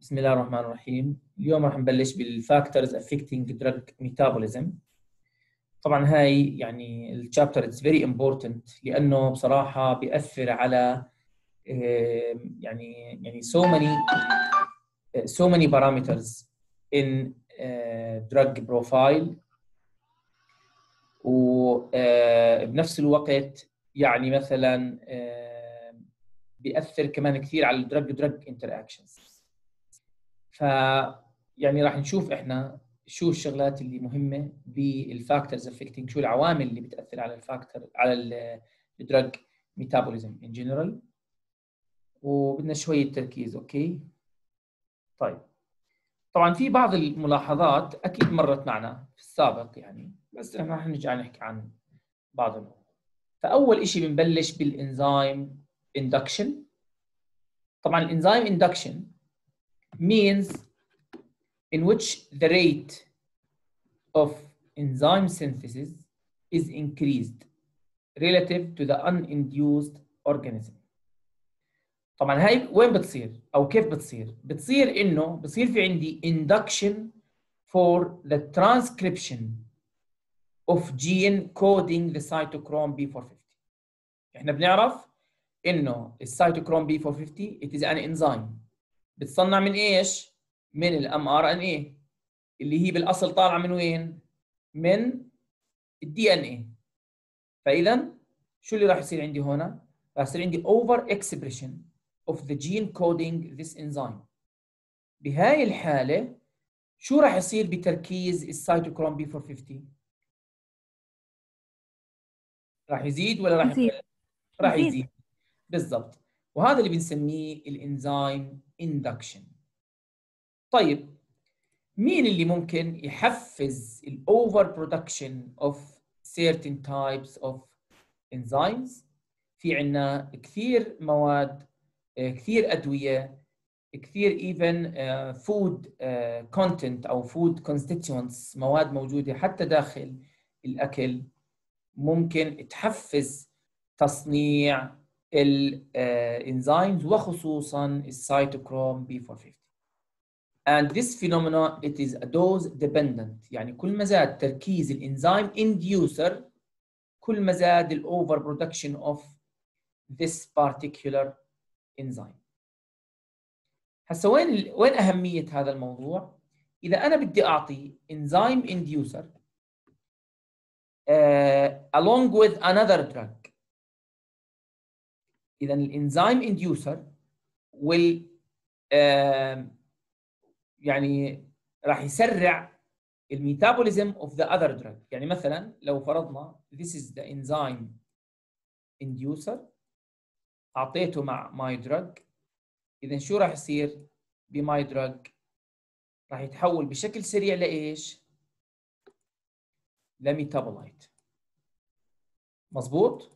بسم الله الرحمن الرحيم. اليوم راح نبلش بالفاكتورز affecting drug metabolism. طبعا هاي يعني الشابتر is very important لأنه بصراحة بيأثر على يعني so many parameters in drug profile، وبنفس الوقت يعني مثلا بيأثر كمان كثير على drug interactions. يعني راح نشوف احنا شو الشغلات اللي مهمه بالفاكتورز افكتنج، شو العوامل اللي بتاثر على الفاكتور على الدراج ميتابوليزم ان جنرال، وبدنا شويه تركيز. اوكي طيب، طبعا في بعض الملاحظات اكيد مرت معنا في السابق يعني، بس احنا راح نرجع نحكي عن بعض النقط. فاول شيء بنبلش بالانزيم اندكشن. طبعا الانزيم اندكشن means in which the rate of enzyme synthesis is increased relative to the uninduced organism. طبعا هاي وين بتصير او كيف بتصير؟ بتصير انه بصير في عندي induction for the transcription of gene coding the cytochrome B450. احنا بنعرف انه السيتوكروم B450 it is an enzyme بتصنع من ايش؟ من الام ار ان اي اللي هي بالاصل طالعه من وين؟ من الدي ان اي. فاذا شو اللي راح يصير عندي هنا؟ راح يصير عندي over expression of the gene coding this enzyme. بهاي الحاله شو راح يصير بتركيز السيتوكروم بي 450؟ راح يزيد ولا راح يقل؟ راح يزيد بالضبط، وهذا اللي بنسميه الانزيم اندكشن. طيب مين اللي ممكن يحفز الاوفر برودكشن اوف certain types of enzymes؟ في عندنا كثير مواد، كثير ادويه، كثير even food content او food constituents، مواد موجوده حتى داخل الاكل ممكن تحفز تصنيع الانزيمز وخصوصا السيتوكروم بي 450. and this phenomena it is a dose dependent، يعني كل ما زاد تركيز الانزيم inducer كل ما زاد الاوفر برودكشن اوف this particular enzyme. هسه وين أهمية هذا الموضوع؟ إذا أنا بدي أعطي enzyme inducer along with another drug، إذا الانزيم inducer will يعني راح يسرع الميتابوليزم of the other drug. يعني مثلا لو فرضنا this is the enzyme inducer أعطيته مع my drug، إذا شو راح يصير بماي دراج؟ راح يتحول بشكل سريع لإيش؟ لميتابولايت. مظبوط؟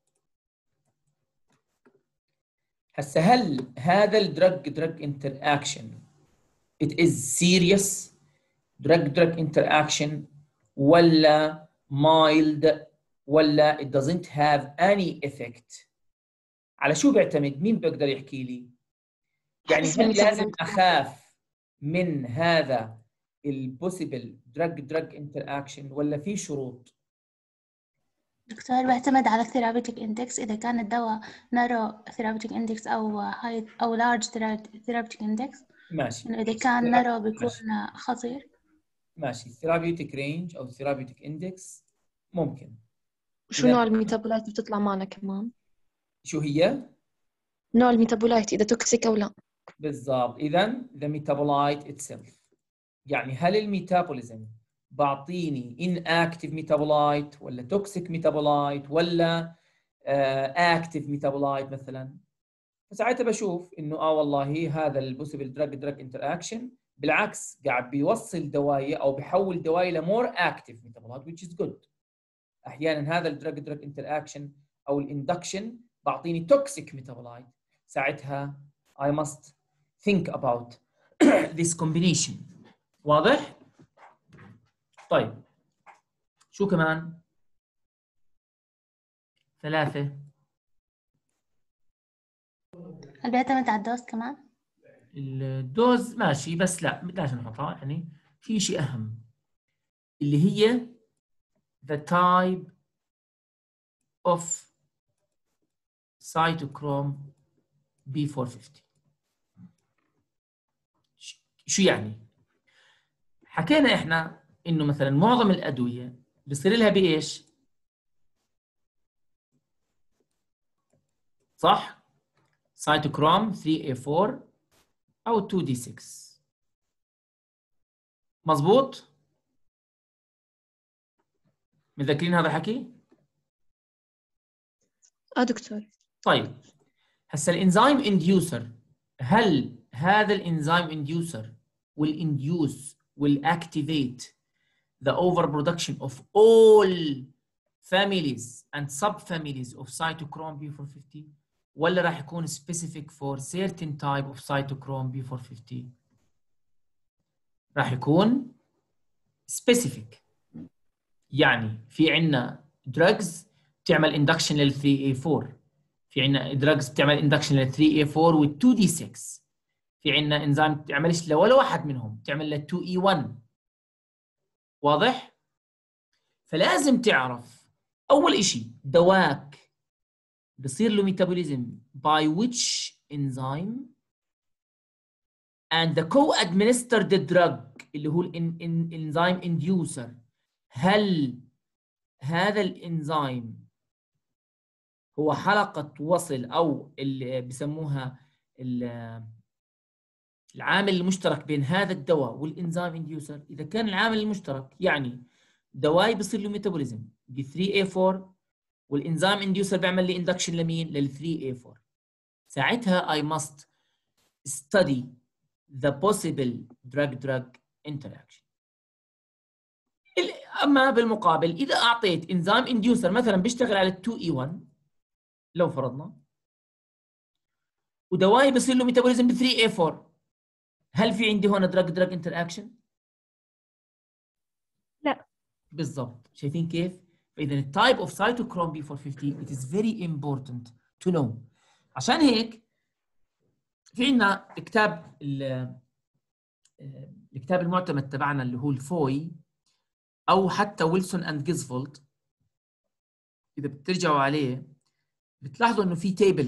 هسه هل هذا الدراج انتر اكشن it is serious drug interaction ولا mild ولا it doesn't have any effect؟ على شو بيعتمد؟ مين بيقدر يحكي لي؟ يعني هل لازم اخاف من هذا البوسيبل دراج انتر اكشن ولا في شروط؟ دكتور بيعتمد على الثيرابيوتيك اندكس، اذا كان الدواء نارو ثيرابيوتيك اندكس او هاي او لارج ثيرابيوتيك اندكس. ماشي، اذا كان نارو بيكون خطير. ماشي، ثيرابيوتيك رينج او ثيرابيوتيك اندكس ممكن. شو نوع الميتابولايت بتطلع معنا كمان؟ شو هي؟ نوع الميتابولايت إذا توكسيك أو لا. بالضبط، إذا the metabolite itself، يعني هل الميتابوليزم بعطيني inactive metabolite ولا toxic metabolite ولا active metabolite مثلا؟ فساعتها بشوف إنه والله هذا البوسيبل دراج انتراكشن بالعكس قاعد بيوصل دواية أو بيحول دواية لمور active metabolite which is good. أحيانا هذا الدراج انتراكشن أو الاندكشن بعطيني toxic metabolite، ساعتها I must think about this combination. واضح؟ طيب شو كمان؟ 3 هل بيعتمد على الدوز كمان؟ الدوز ماشي، بس لا بدناش نحطها، يعني في شيء اهم اللي هي the type of cytochrome B450. شو يعني؟ حكينا احنا انه مثلا معظم الادويه بصير لها بايش؟ صح؟ سايتوكروم 3A4 او 2D6. مظبوط؟ متذكرين هذا الحكي؟ دكتور. طيب هسه الانزيم انديوسر، هل هذا الانزيم انديوسر will activate the overproduction of all families and subfamilies of cytochrome B450 ولا راح يكون specific for certain type of cytochrome B450؟ راح يكون specific، يعني في عندنا drugs بتعمل induction لل 3A4، في عندنا drugs بتعمل induction لل 3A4 وال 2D6، في عندنا انزيم بتعملش لولا واحد منهم، بتعمل لل 2E1. واضح؟ فلازم تعرف اول إشي دواك بصير له ميتابوليزم by which enzyme and the co-administered drug اللي هو الانزيم inducer، هل هذا الانزيم هو حلقة وصل او اللي بسموها العامل المشترك بين هذا الدواء والانزيم انديوسر؟ اذا كان العامل المشترك يعني دواي بصير له ميتابوليزم ب 3A4 والانزيم انديوسر بيعمل لي اندكشن لمين؟ لل 3A4، ساعتها I must study the possible drug-drug interaction. اما بالمقابل اذا اعطيت انزيم انديوسر مثلا بيشتغل على 2E1 لو فرضنا ودواي بصير له ميتابوليزم ب 3A4، هل في عندي هون drug-drug interaction؟ لا. بالضبط، شايفين كيف؟ فاذا التايب اوف سايتوكروم بي 450 it is very important to know. عشان هيك في عندنا الكتاب المعتمد تبعنا اللي هو الفوي او حتى ويلسون اند جيزفولد، اذا بترجعوا عليه بتلاحظوا انه في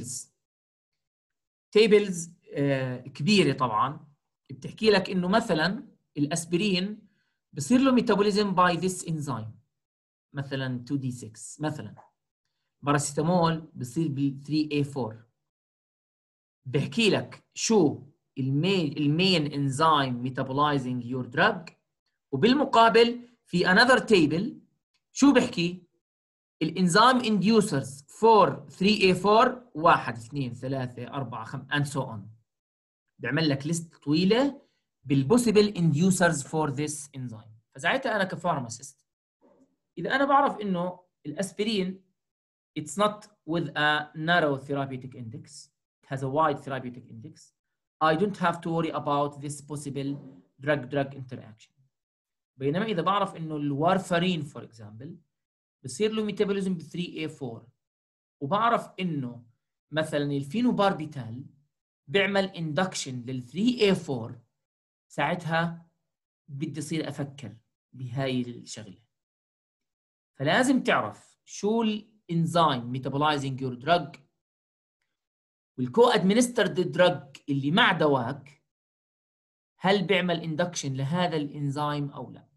تيبلز كبيره طبعا بتحكي لك انه مثلا الاسبرين بصير له ميتابوليزم باي ذس انزيم مثلا 2D6، مثلا باراسيتامول بصير ب 3A4، بحكي لك شو المين انزيم ميتابولايزنج يور دراج، وبالمقابل في another table شو بحكي؟ الانزيم انديوسرز فور 3A4 1 2 3 4 5 and so on، بيعمل لك ليست طويله بالبوسيبل انديوسرز فور ذس انزيم. فساعتها انا كفارماسيست اذا انا بعرف انه الاسبرين it's not with a narrow therapeutic index, it has a wide therapeutic index, I don't have to worry about this possible drug-drug interaction. بينما إذا بعرف إنه الوارفارين for example بصير له ميتابوليزم ب 3A4 وبعرف إنه مثلا الفينوباربيتال بيعمل induction لل 3A4، ساعتها بدي أصير أفكر بهاي الشغلة. فلازم تعرف شو الانزيم ميتابولايزنج يور دراج والكو ادمنسترد دراج اللي مع دواك هل بيعمل اندكشن لهذا الانزيم او لا.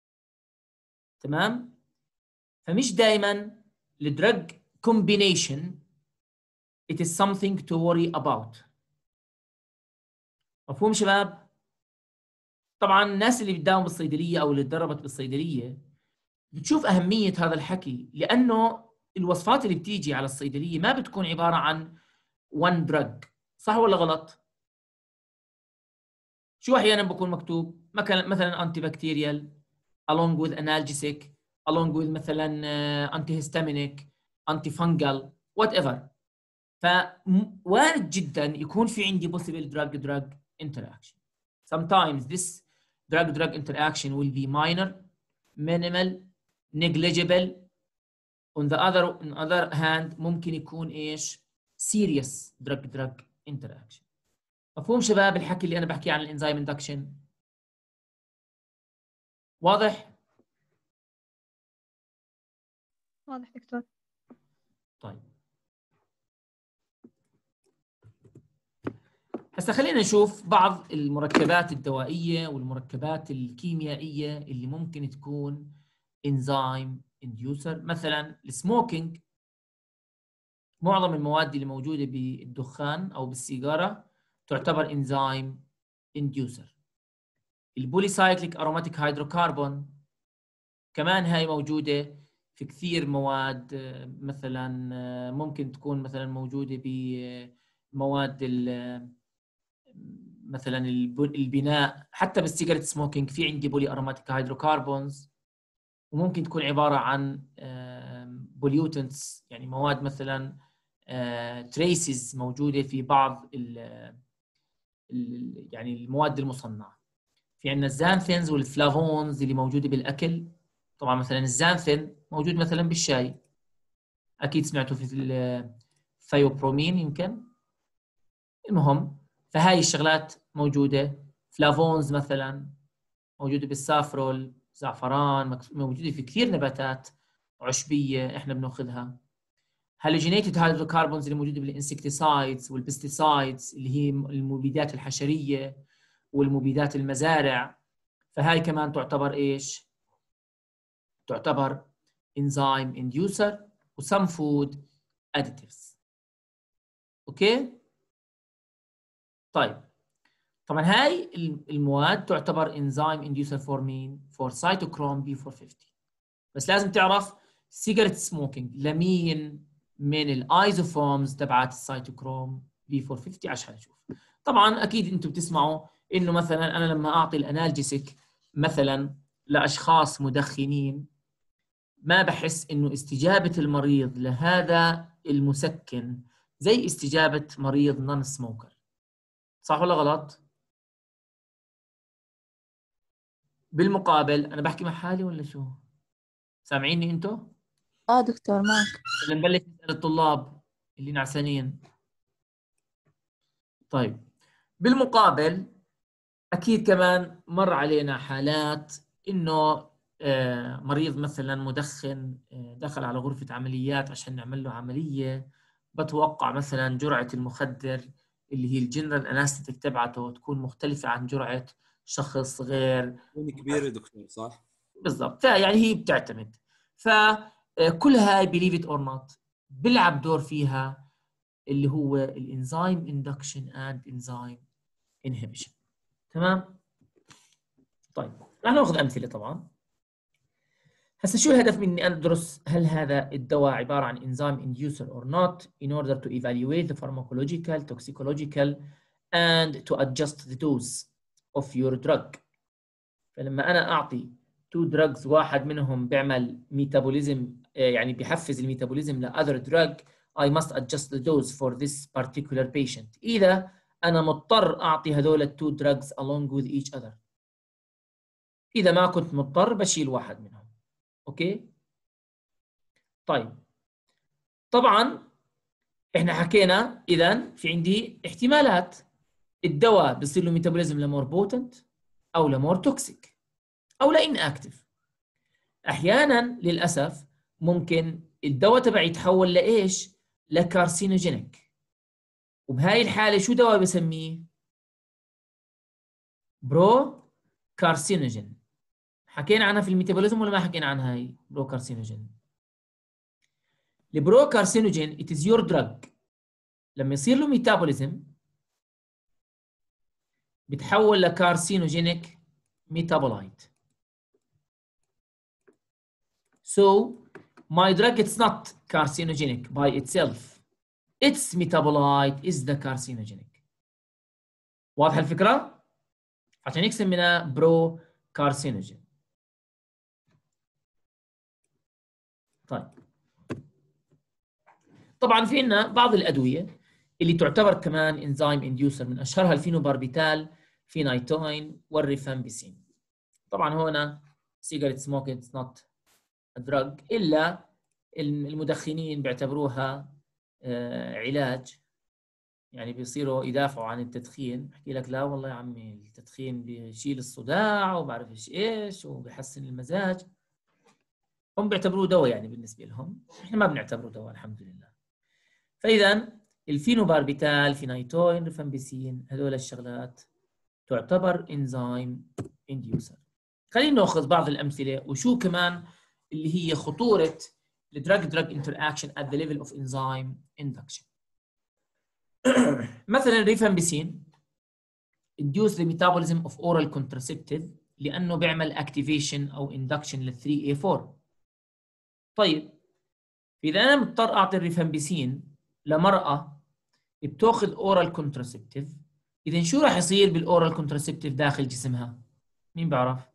تمام؟ فمش دائما الدراج كومبينيشن it is something to worry about. مفهوم شباب؟ طبعا الناس اللي بتداوم بالصيدليه او اللي اتدربت بالصيدليه بتشوف اهميه هذا الحكي، لانه الوصفات اللي بتيجي على الصيدليه ما بتكون عباره عن one drug، صح ولا غلط؟ شو احيانا بكون مكتوب مثلا انتي بكتيريال along with analgesic along with مثلا antihistaminic antifungal whatever. فوارد جدا يكون في عندي possible drug-drug interaction. Sometimes this drug-drug interaction will be minor, minimal, negligible. On the other hand ممكن يكون ايش؟ serious drug-drug interaction. مفهوم شباب الحكي اللي انا بحكي عن الانزيم اندكشن؟ واضح؟ واضح دكتور. طيب هسه خلينا نشوف بعض المركبات الدوائية والمركبات الكيميائية اللي ممكن تكون انزيم انديوسر. مثلا السموكينج، معظم المواد اللي موجودة بالدخان أو بالسيجارة تعتبر انزيم انديوسر. البوليسايكليك اروماتيك هيدروكربون كمان هاي موجودة في كثير مواد، مثلا ممكن تكون مثلا موجودة بمواد مثلا البناء، حتى بالسيجارة سموكينج في عندي بولي اروماتيك هيدروكربونز، وممكن تكون عبارة عن بوليوتنتس، يعني مواد مثلا تريسز موجودة في بعض يعني المواد المصنعة. في عندنا الزانثينز والفلافونز اللي موجودة بالأكل. طبعا مثلا الزانثين موجود مثلا بالشاي، أكيد سمعتوا في الثيوبرومين يمكن. المهم فهاي الشغلات موجودة. فلافونز مثلا موجودة بالسافرول، زعفران، موجودة في كثير نباتات عشبية احنا بناخذها. هالوجينيتد هيدروكربونز اللي موجودة بالانسكتيسايدز والبستيسايدز اللي هي المبيدات الحشرية والمبيدات المزارع، فهاي كمان تعتبر ايش؟ تعتبر enzyme inducer و some food additives. اوكي؟ طيب طبعا هاي المواد تعتبر enzyme inducer for مين؟ for cytochrome B450. بس لازم تعرف سيجارة سموكينج لمين من الايزوفورمز تبعات السيتوكروم B450 عشان نشوف. طبعا اكيد انتم بتسمعوا انه مثلا انا لما اعطي الانالجيسيك مثلا لاشخاص مدخنين ما بحس انه استجابة المريض لهذا المسكن زي استجابة مريض نون سموكر. صح ولا غلط؟ بالمقابل انا بحكي مع حالي ولا شو؟ سامعيني انتو؟ دكتور معك. ولا نبلش نسأل الطلاب اللي نعسانين؟ طيب بالمقابل اكيد كمان مر علينا حالات انه مريض مثلا مدخن دخل على غرفة عمليات عشان نعمل له عملية، بتوقع مثلا جرعة المخدر اللي هي الجنرال انستيك تبعته تكون مختلفة عن جرعة شخص غير تكون كبيرة دكتور صح؟ بالضبط. يعني هي بتعتمد. فكل هاي believe it or not بيلعب دور فيها اللي هو الانزيم اندكشن اند انزيم انهبيشن. تمام؟ طيب رح ناخذ امثله. طبعا هسه شو الهدف من اني ادرس هل هذا الدواء عباره عن انزيم انديوسر or not in order to evaluate the pharmacological, toxicological and to adjust the dose of your drug. فلما انا اعطي تو drugs واحد منهم بيعمل ميتابوليزم، يعني بيحفز الميتابوليزم ل other drug, I must adjust the dose for this particular patient. اذا انا مضطر اعطي هذول التو drugs along with each other. اذا ما كنت مضطر بشيل واحد منهم. اوكي؟ طيب طبعا احنا حكينا اذا في عندي احتمالات. الدواء بصير له ميتابوليزم لمور بوتنت او لمور توكسيك او لان اكتف. احيانا للاسف ممكن الدواء تبعي يتحول لايش؟ لكارسينوجينيك. وبهاي الحاله شو دواء بسميه؟ برو كارسينوجين. حكينا عنها في الميتابوليزم ولا ما حكينا عنها هاي برو كارسينوجين؟ البرو كارسينوجين it is your drug لما يصير له ميتابوليزم بتحول لكارسينوجينيك ميتابولايت. So my drug it's not carcinogenic by itself. Its metabolite is the carcinogenic. واضحة الفكرة؟ عشان يقسم منها برو كارسينوجين. طيب طبعا في عندنا بعض الأدوية اللي تعتبر كمان انزيم انديوسر، من أشهرها الفينوباربيتال، فينايتوين والريفامبيسين. طبعا هنا cigarette smoking is not a drug إلا المدخنين بيعتبروها علاج يعني بيصيروا يدافعوا عن التدخين، بحكي لك لا والله يا عمي التدخين بيشيل الصداع وبعرف ايش وبيحسن المزاج. هم بيعتبروه دواء يعني بالنسبه لهم، احنا ما بنعتبره دواء الحمد لله. فاذا الفينوباربيتال، فينايتوين، ريفامبيسين، هذول الشغلات تعتبر انزيم انديوسر. خلينا ناخذ بعض الامثله وشو كمان اللي هي خطوره الدراج دراج انتراكشن at the level of enzyme induction. مثلا ريفامبيسين induce the metabolism of oral contraceptive لانه بيعمل activation او induction لل 3A4. طيب اذا انا مضطر اعطي الريفامبيسين لمراه بتاخذ اورال كونتراسبتيف، اذا شو راح يصير بالاورال كونتراسبتيف داخل جسمها؟ مين بعرف؟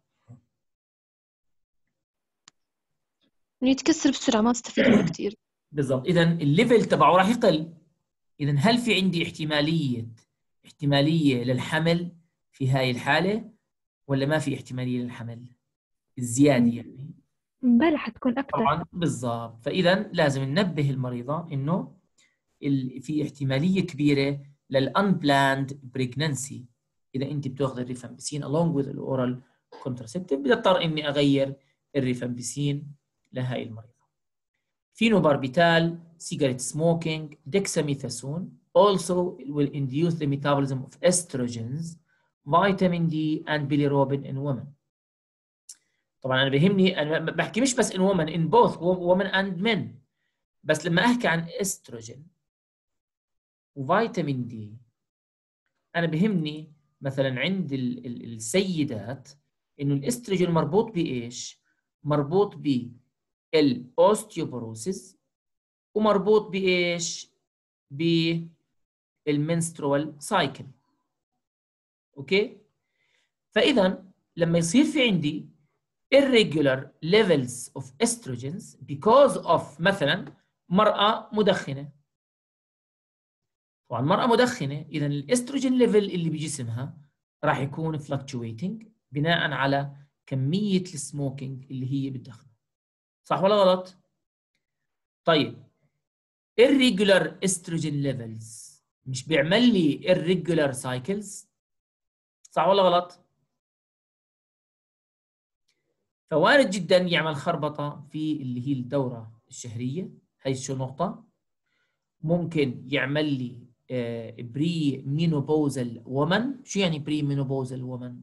يتكسر بسرعة ما تستفيد منه كثير. بالضبط، اذا الليفل تبعه راح يقل. اذا هل في عندي احتماليه للحمل في هاي الحاله ولا ما في احتماليه للحمل؟ الزياده يعني بل حتكون أكثر. طبعا بالضبط. فاذا لازم ننبه المريضه انه في احتماليه كبيره للانبلاند بريجننسي اذا انت بتاخذ الريفامبيسين along with الاورال كونتراسبتيف. بدي اضطر اني اغير الريفامبيسين لهي المريضه. فينوباربيتال, cigarette smoking, dexamethasone also will induce the metabolism of estrogens, vitamin D and bilirubin in women. طبعا انا بهمني، انا بحكي مش بس in women, in both women and men. بس لما احكي عن استروجين وفيتامين دي انا بهمني مثلا عند السيدات انه الاستروجين مربوط بايش؟ مربوط بالاوستيوبوروسيس ومربوط بايش؟ بالمنسترول سايكل. اوكي؟ فاذا لما يصير في عندي irregular levels of estrogens because of مثلا مرأة مدخنة. طبعا مرأة مدخنة اذا الاستروجين ليفل اللي بجسمها راح يكون fluctuating بناء على كمية السموكينج اللي هي بتدخنه. صح ولا غلط؟ طيب irregular estrogen levels مش بيعمل لي irregular cycles؟ صح ولا غلط؟ فوارد جدا يعمل خربطة في اللي هي الدورة الشهرية. هي شو نقطة؟ ممكن يعمل لي بري مينوبوزال وومن. شو يعني بري مينوبوزال وومن؟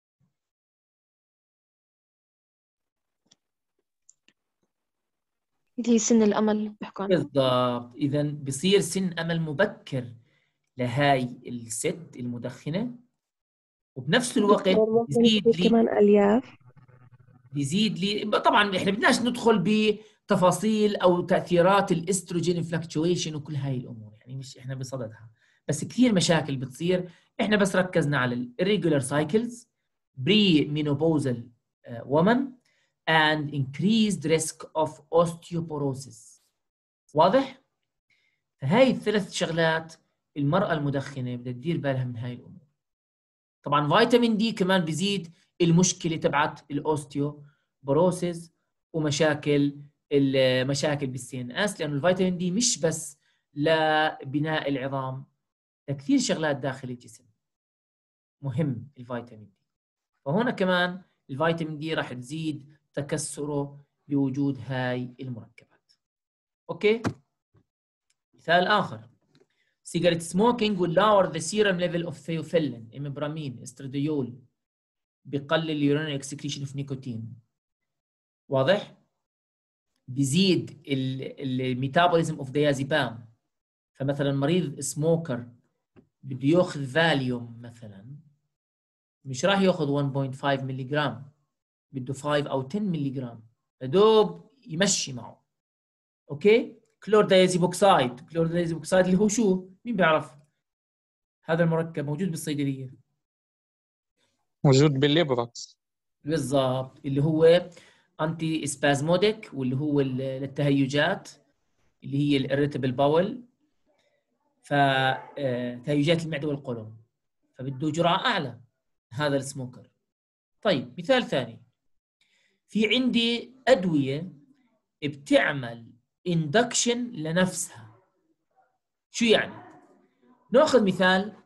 اللي هي سن الأمل بيحكوا عنها. بالضبط، إذا بصير سن أمل مبكر لهاي الست المدخنة، وبنفس الوقت بيزيد لي كمان ألياف. بيزيد لي. طبعا احنا بدناش ندخل بتفاصيل او تاثيرات الاستروجين فلكتويشن وكل هاي الامور، يعني مش احنا بصددها، بس كثير مشاكل بتصير. احنا بس ركزنا على الirregular cycles, pre-menopausal woman and increased risk of osteoporosis. واضح؟ فهاي الثلاث شغلات المرأة المدخنة بدها تدير بالها من هاي الامور. طبعا فيتامين دي كمان بيزيد المشكله تبعت الاوستيوبوروسيس ومشاكل بالسي ان اس، لانه الفيتامين دي مش بس لبناء العظام، لكثير شغلات داخل الجسم مهم الفيتامين دي. فهنا كمان الفيتامين دي راح تزيد تكسره بوجود هاي المركبات. اوكي؟ مثال اخر، cigarette smoking will lower the serum level of theophylline, imipramine, estradiol. بيقلل urinary excretion of nicotine. واضح؟ بيزيد الميتابوليزم اوف ديازيبام. فمثلا مريض سموكر بده ياخذ فاليوم مثلا مش راح ياخذ 1.5 ملي جرام، بده 5 او 10 ملي جرام يدوب يمشي معه. اوكي؟ كلوردايزيبوكسايد اللي هو شو؟ مين بيعرف؟ هذا المركب موجود بالصيدليه. موجود بالليبروكس. بالضبط، اللي هو انتي اسبازموديك، واللي هو للتهيجات اللي هي الاريتابل باول، فتهيجات المعده والقولون، فبده جرعه اعلى هذا السموكر. طيب مثال ثاني، في عندي ادويه بتعمل اندكشن لنفسها. شو يعني؟ ناخذ مثال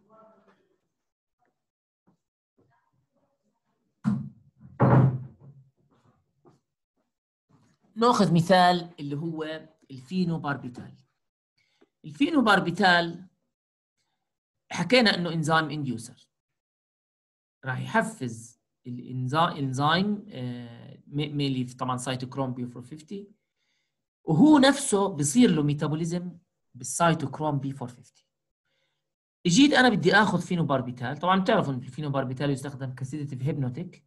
اللي هو الفينوباربيتال. الفينوباربيتال حكينا انه انزيم انديوسر، راح يحفز الانزيم ميلي طبعا سيتوكروم بي 450، وهو نفسه بصير له ميتابوليزم بالسيتوكروم بي 450. اجيت انا بدي اخذ فينوباربيتال، طبعا بتعرفوا ان الفينوباربيتال يستخدم كسيداتيف هيبنوتيك.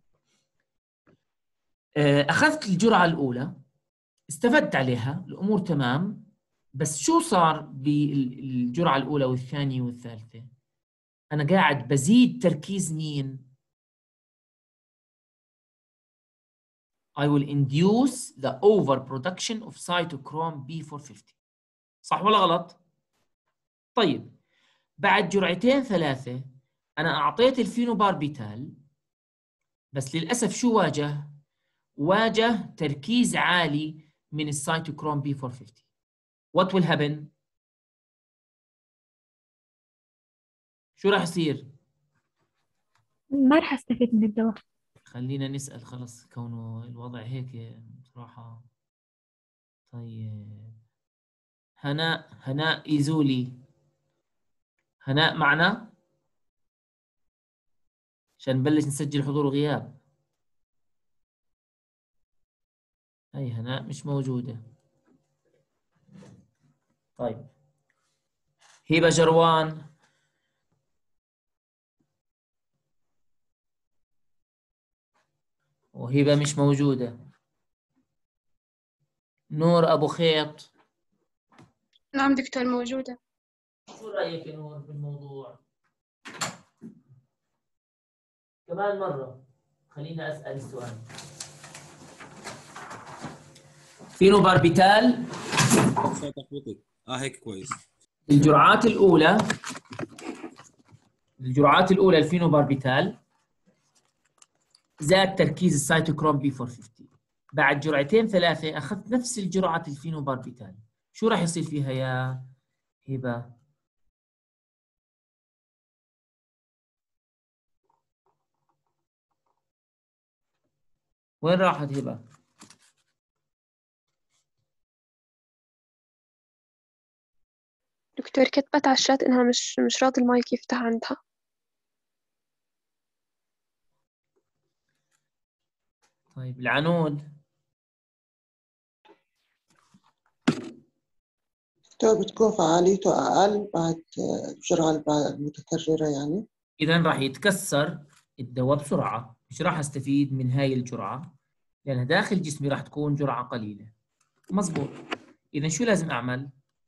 اخذت الجرعه الاولى، استفدت عليها، الامور تمام، بس شو صار بالجرعه الاولى والثانيه والثالثه؟ انا قاعد بزيد تركيز مين؟ I will induce the overproduction of cytochrome B450. صح ولا غلط؟ طيب بعد جرعتين ثلاثة أنا أعطيت الفينوباربيتال، بس للأسف شو واجه؟ واجه تركيز عالي من السيتوكروم B450. What will happen؟ شو راح يصير؟ ما راح استفيد من الدواء. خلينا نسأل، خلص كونه الوضع هيك بصراحة. طيب هناء إيزولي، هناء معنا عشان نبلش نسجل حضور وغياب. هي هناء مش موجودة. طيب هبة جروان، وهبة مش موجودة. نور أبو خيط. نعم دكتور موجودة. شو رأيك يا نور بالموضوع؟ كمان مرة خلينا أسأل السؤال. فينوباربيتال صوتك بطيء. هيك كويس. الجرعات الأولى الفينوباربيتال زاد تركيز السيتوكروم بي 450. بعد جرعتين ثلاثة أخذت نفس الجرعة الفينوباربيتال، شو راح يصير فيها يا هبة؟ وين راحت هبة؟ دكتور كتبت على الشات إنها مش راضي المايك يفتح عندها. طيب العنود. دكتور بتكون فعاليته أقل بعد الجرعة المتكررة يعني؟ إذا راح يتكسر الدواء بسرعة، مش راح أستفيد من هاي الجرعة لأنها داخل جسمي راح تكون جرعة قليلة. مظبوط. إذا شو لازم أعمل؟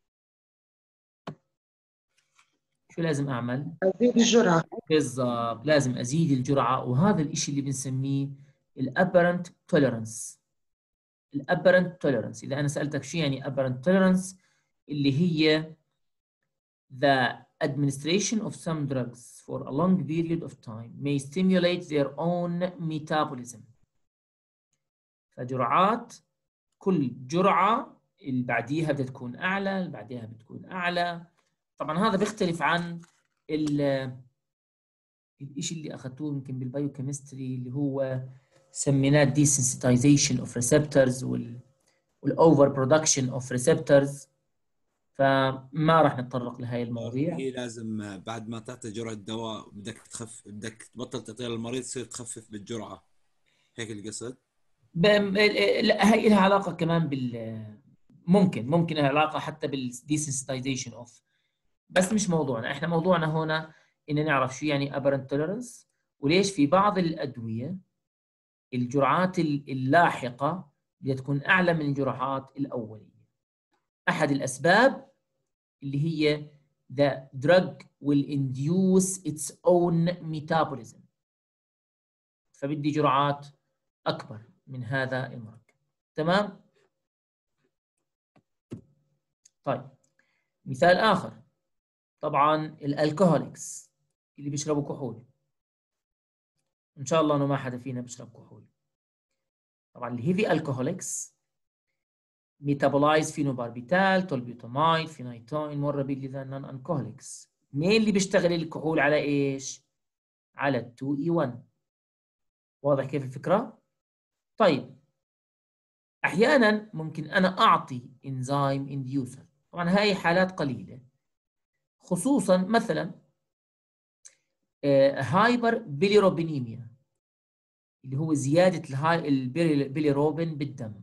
أزيد الجرعة. بالضبط، لازم أزيد الجرعة، وهذا الإشي اللي بنسميه الأبرنت توليرنس. الأبرنت توليرنس، إذا أنا سألتك شو يعني أبرنت توليرنس، اللي هي the administration of some drugs for a long period of time may stimulate their own metabolism. فجرعات، كل جرعة اللي بعديها بدها تكون أعلى، اللي بعديها بتكون أعلى. طبعا هذا بيختلف عن الشيء اللي أخذتوه يمكن بالبايوكيمستري اللي هو سميناه desensitization of receptors والover production of receptors، فما راح نتطرق لهي المواضيع. هي لازم بعد ما تعطي جرعة دواء بدك تبطل تعطيها للمريض، تصير تخفف بالجرعة، هيك القصد؟ لا، هي لها علاقة كمان ممكن لها علاقة حتى بالديسنسيتايزيشن اوف، بس مش موضوعنا. احنا موضوعنا هنا ان نعرف شو يعني aberrant tolerance، وليش في بعض الأدوية الجرعات اللاحقة بدها تكون أعلى من الجرعات الأولية. أحد الأسباب اللي هي the drug will induce its own metabolism، فبدي جرعات أكبر من هذا المركب. تمام؟ طيب مثال آخر، طبعا الالكهوليكس اللي بيشربوا كحول. إن شاء الله إنه ما حدا فينا بيشرب كحول. طبعا الهيفي الكهوليكس ميتابولايز فينوباربيتال، تولبيوتامايد، فينايتين، more rapidly than non-alcoholics. مين اللي بيشتغل الكحول على ايش؟ على ال 2E1. واضح كيف الفكرة؟ طيب احيانا ممكن انا اعطي انزيم انديوسر، طبعا هاي حالات قليلة، خصوصا مثلا هايبر بيليروبينيميا اللي هو زيادة البيليروبين بالدم.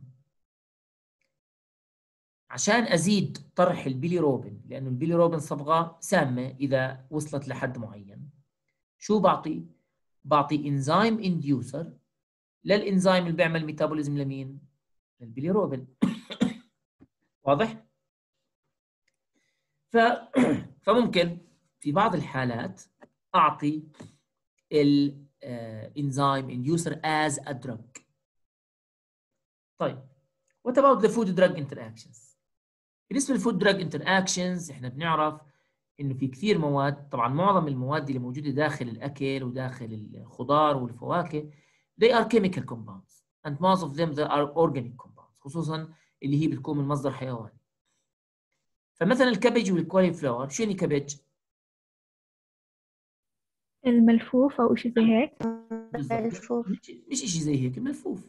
عشان أزيد طرح البيليروبين، لأنه البيليروبين صبغة سامة إذا وصلت لحد معين، شو بعطي؟ بعطي إنزيم إنديوسر للإنزيم اللي بيعمل ميتابوليزم لمين؟ للبيليروبين. واضح؟ فممكن في بعض الحالات أعطي الإنزيم إنديوسر as a drug. طيب what about the food drug interactions؟ بالنسبة للفود دراج انتراكشنز احنا بنعرف انه في كثير مواد، طبعا معظم المواد اللي موجودة داخل الاكل وداخل الخضار والفواكه they are chemical compounds and most of them they are organic compounds، خصوصا اللي هي بتكون من مصدر حيواني. فمثلا الكبج والكولي فلاور، شو يعني كبج؟ الملفوف أو إشي زي هيك. ملفوف. مش شيء زي هيك، ملفوف.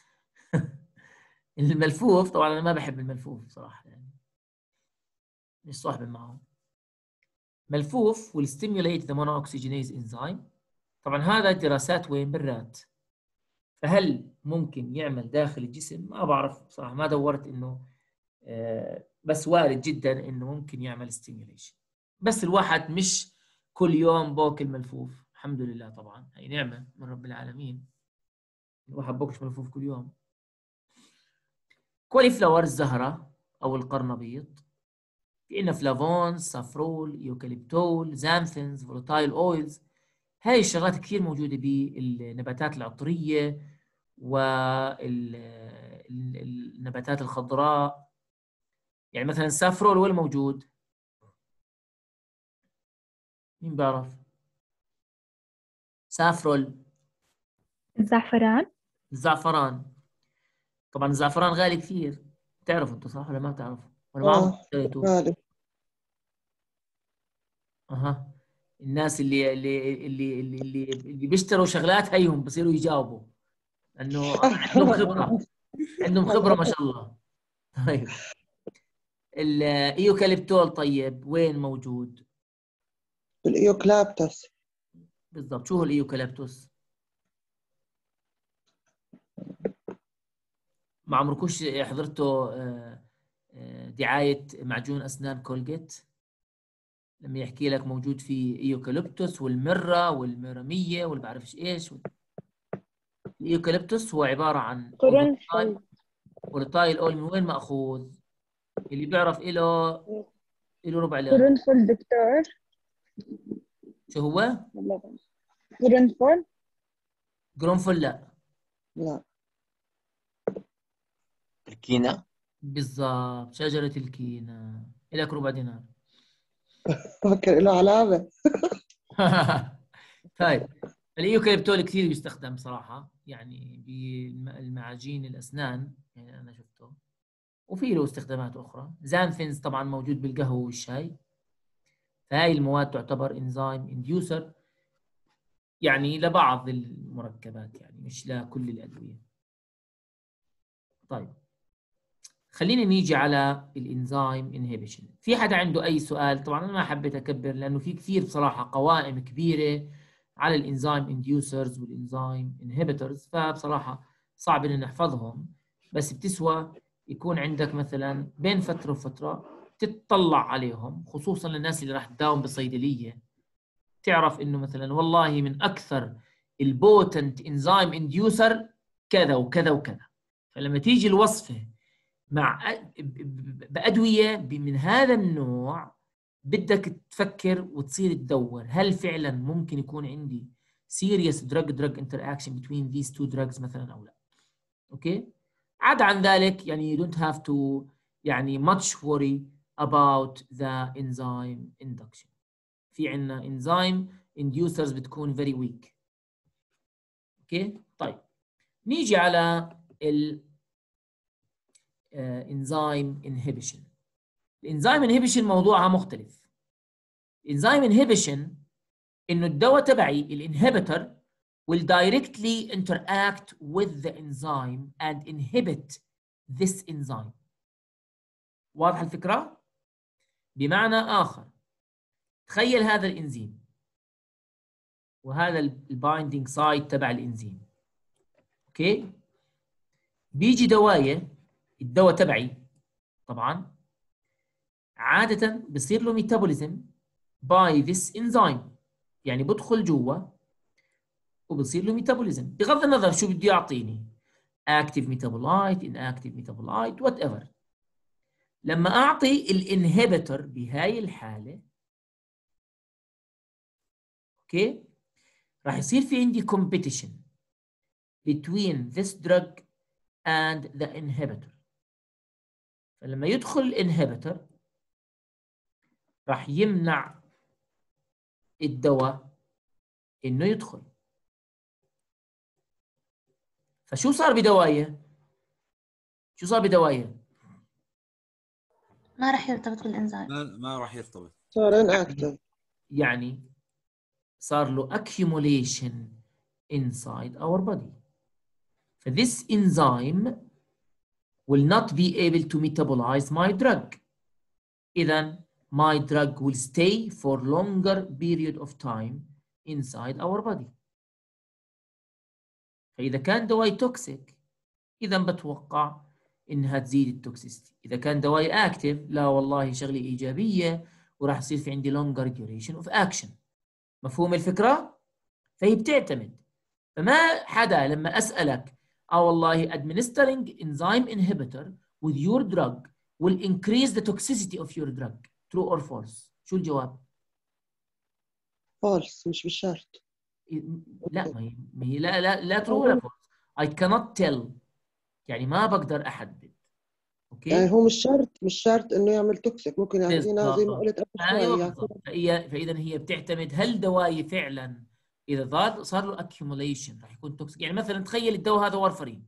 الملفوف طبعا انا ما بحب الملفوف بصراحة، يعني مش صاحب معه. ملفوف والستيموليت ذا مونو اوكسجينيز انزيم، طبعا هذا دراسات وين؟ بالرات. فهل ممكن يعمل داخل الجسم؟ ما بعرف بصراحة، ما دورت انه بس وارد جدا انه ممكن يعمل ستيموليشن، بس الواحد مش كل يوم باكل ملفوف، الحمد لله طبعا هي نعمة من رب العالمين، الواحد باكلش ملفوف كل يوم. كولي فلاور الزهرة او القرنبيط، في عندنا فلافون، سافرول، يوكاليبتول، زانثينز، فولاتايل اويلز. هاي الشغلات كثير موجودة بالنباتات العطرية والنباتات الخضراء. يعني مثلا السافرول وين موجود؟ مين بعرف؟ سافرول. الزعفران. الزعفران. طبعا الزعفران غالي كثير، بتعرفوا انتم صح ولا ما بتعرفوا؟ ولا ما عمركم اشتريتوا؟ غالي. اها. الناس اللي بيشتروا شغلات هيهم بصيروا يجاوبوا، انه عندهم خبره، عندهم خبره ما شاء الله. طيب الايوكاليبتول طيب وين موجود؟ الإيوكلابتس. بالضبط. شو هو الايوكاليبتوس؟ ما عمركوش حضرتوا دعايه معجون اسنان كولجيت لما يحكي لك موجود فيه ايوكاليبتوس والمره والميرميه والبعرفش ايش؟ الايوكاليبتوس هو عباره عن قرنفل. فولاتايل اول. من وين ماخوذ؟ اللي بيعرف له ربع لغه. قرنفل دكتور. شو هو؟ قرنفل. قرنفل؟ لا. لا. الكينة. بالضبط، شجره الكينه. لك ربع دينار. فكر له علامة. طيب الايوكاليبتول كثير بيستخدم صراحه، يعني بالمعاجين الاسنان، يعني انا شفته، وفي له استخدامات اخرى. زانثينز طبعا موجود بالقهوه والشاي. فهاي المواد تعتبر انزيم انديوسر يعني لبعض المركبات، يعني مش لكل الادويه. طيب خلينا نيجي على الانزيم انهبيشن. في حدا عنده اي سؤال؟ طبعا انا ما حبيت اكبر لانه في كثير بصراحه قوائم كبيره على الانزيم انديوسرز والانزيم انهبيتورز، فبصراحه صعب ان نحفظهم، بس بتسوى يكون عندك مثلا بين فتره وفتره تتطلع عليهم، خصوصا للناس اللي راح تداوم بصيدليه، تعرف انه مثلا والله من اكثر البوتنت انزيم انديوسر كذا وكذا وكذا. فلما تيجي الوصفه مع بأدوية من هذا النوع بدك تفكر وتصير تدور هل فعلا ممكن يكون عندي serious drug interaction between these two drugs مثلا أو لا. أوكي؟ عدا عن ذلك يعني you don't have to يعني much worry about the enzyme induction. في عنا enzyme inducers بتكون very weak. أوكي؟ طيب نيجي على enzyme inhibition. الانزيم inhibition موضوعها مختلف. enzyme inhibition انه الدواء تبعي الانهبيتور will directly interact with the enzyme and inhibit this enzyme. واضحة الفكرة؟ بمعنى آخر تخيل هذا الإنزيم وهذا البايندينج سايت تبع الإنزيم. أوكي؟ بيجي دواية، الدواء تبعي طبعا عادة بصير له ميتابوليزم by this enzyme، يعني بدخل جوا وبصير له ميتابوليزم بغض النظر شو بده يعطيني، active metabolite inactive metabolite whatever. لما اعطي الانهبيتور بهاي الحاله اوكي راح يصير في عندي competition between this drug and the inhibitor. فلما يدخل الانهبيتور راح يمنع الدواء انه يدخل. فشو صار بدوايه؟ شو صار بدوايه؟ ما راح يرتبط بالإنزيم. ما راح يرتبط. صار inactive. يعني صار له accumulation inside our body. So this enzyme will not be able to metabolize my drug. إذن my drug will stay for longer period of time inside our body. فإذا كان دواي توكسيك إذا بتوقع إنها تزيد التوكسيستي. إذا كان دواي أكتيف لا والله شغلة إيجابية وراح يصير في عندي longer duration of action. مفهوم الفكرة؟ فهي بتعتمد. فما حدا لما أسألك والله administering enzyme inhibitor with your drug will increase the toxicity of your drug. True or false؟ شو الجواب؟ false مش بالشرط. لا ما هي لا true ولا false. I cannot tell. يعني ما بقدر أحدد. اوكي؟ يعني هو مش شرط انه يعمل توكسيك، ممكن يعطينا زي ما قلت قبل شوي. فإذا هي بتعتمد هل دواي فعلا إذا صار له accumulation راح يكون توكسيك. يعني مثلا تخيل الدواء هذا وارفرين.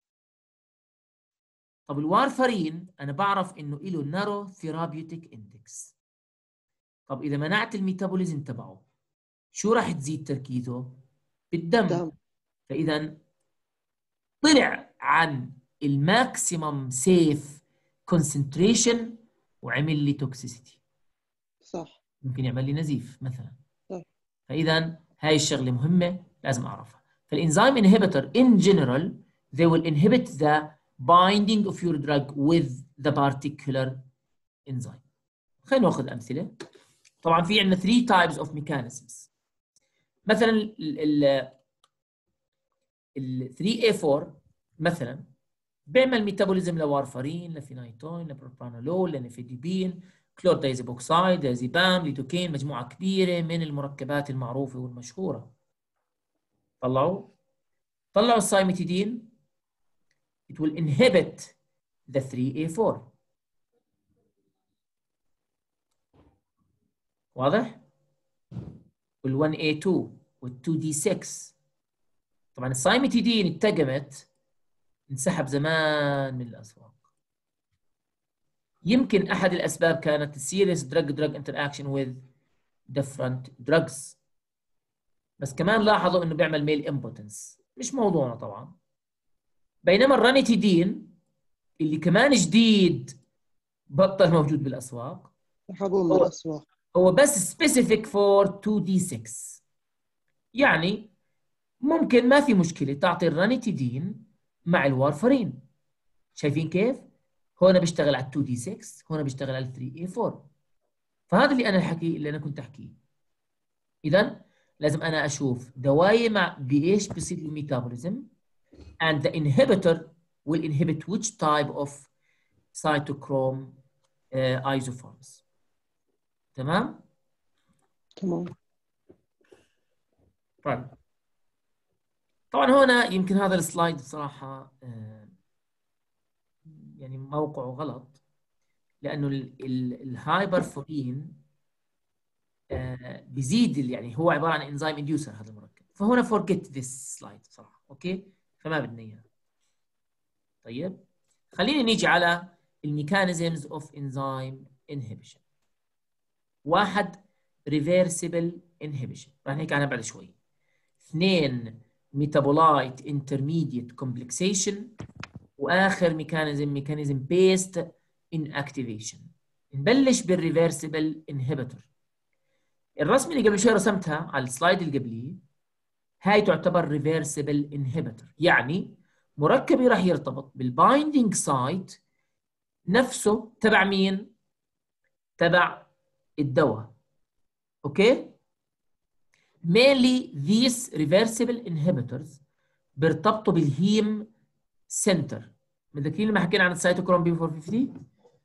طب الوارفرين أنا بعرف إنه له نارو ثيرابيوتيك إندكس. طب إذا منعت الميتابوليزم تبعه شو راح تزيد تركيزه؟ بالدم. فإذا طلع عن الماكسيمم سيف كونسنتريشن وعمل لي توكسيسيتي. صح. ممكن يعمل لي نزيف مثلا. صح. فإذا هاي الشغلة مهمة لازم أعرفها. فالإنزيم انهبيتور in general they will inhibit the binding of your drug with the particular enzyme. خلينا ناخذ أمثلة. طبعا في عندنا 3 types of mechanisms. مثلا ال 3A4 مثلا بيعمل ميتابوليزم لوارفرين، لفينايتوين، لبروبرانولول، لنفيديبين، كلوردايزيبوكسايد، دايزيبام، ليتوكين، مجموعة كبيرة من المركبات المعروفة والمشهورة. طلعوا السايمتيدين it will inhibit the 3A4. واضح؟ وال 1A2 وال 2D6. طبعا السايمتيدين اتجمت انسحب زمان من الأسواق. يمكن أحد الأسباب كانت serious drug interaction with different drugs. بس كمان لاحظوا إنه بيعمل ميل impotence. مش موضوعنا طبعا. بينما الرانيتيدين اللي كمان جديد بطل موجود بالأسواق. سحبوه من الأسواق. هو بس specific for 2D6. يعني ممكن ما في مشكلة تعطي الرانيتيدين مع الوارفرين. شايفين كيف؟ هون بيشتغل على 2D6 هون بيشتغل على 3A4. فهذا اللي أنا كنت أحكيه. إذن لازم أنا أشوف دواية مع بإيش بيصير الميتابوليزم and the inhibitor will inhibit which type of cytochrome isoforms. تمام؟ تمام. طيب طبعا هنا يمكن هذا السلايد بصراحة يعني موقعه غلط لأنه الهايبرفورين بيزيد يعني هو عبارة عن انزيم انديوسر هذا المركب. فهنا forget this slide بصراحة. اوكي؟ فما بدنا اياه. طيب خلينا نيجي على الميكانيزمز اوف انزيم انهبيشن. واحد ريفيرسبل انهبيشن، راح نحكي عنها بعد شوي. 2 ميتابولايت انترميديت كومبلكسيشن، واخر ميكانيزم بيست ان اكتيفيشن. نبلش بالريفيرسبل انهبيتور. الرسمه اللي قبل شوي رسمتها على السلايد اللي قبليه هاي تعتبر ريفيرسبل انهبيتور، يعني مركبي راح يرتبط بالبايندينج سايت نفسه تبع مين؟ تبع الدواء. اوكي؟ mainly these reversible inhibitors بيرتبطوا بالهيم سنتر. متذكرين لما حكينا عن السيتوكروم بي 450؟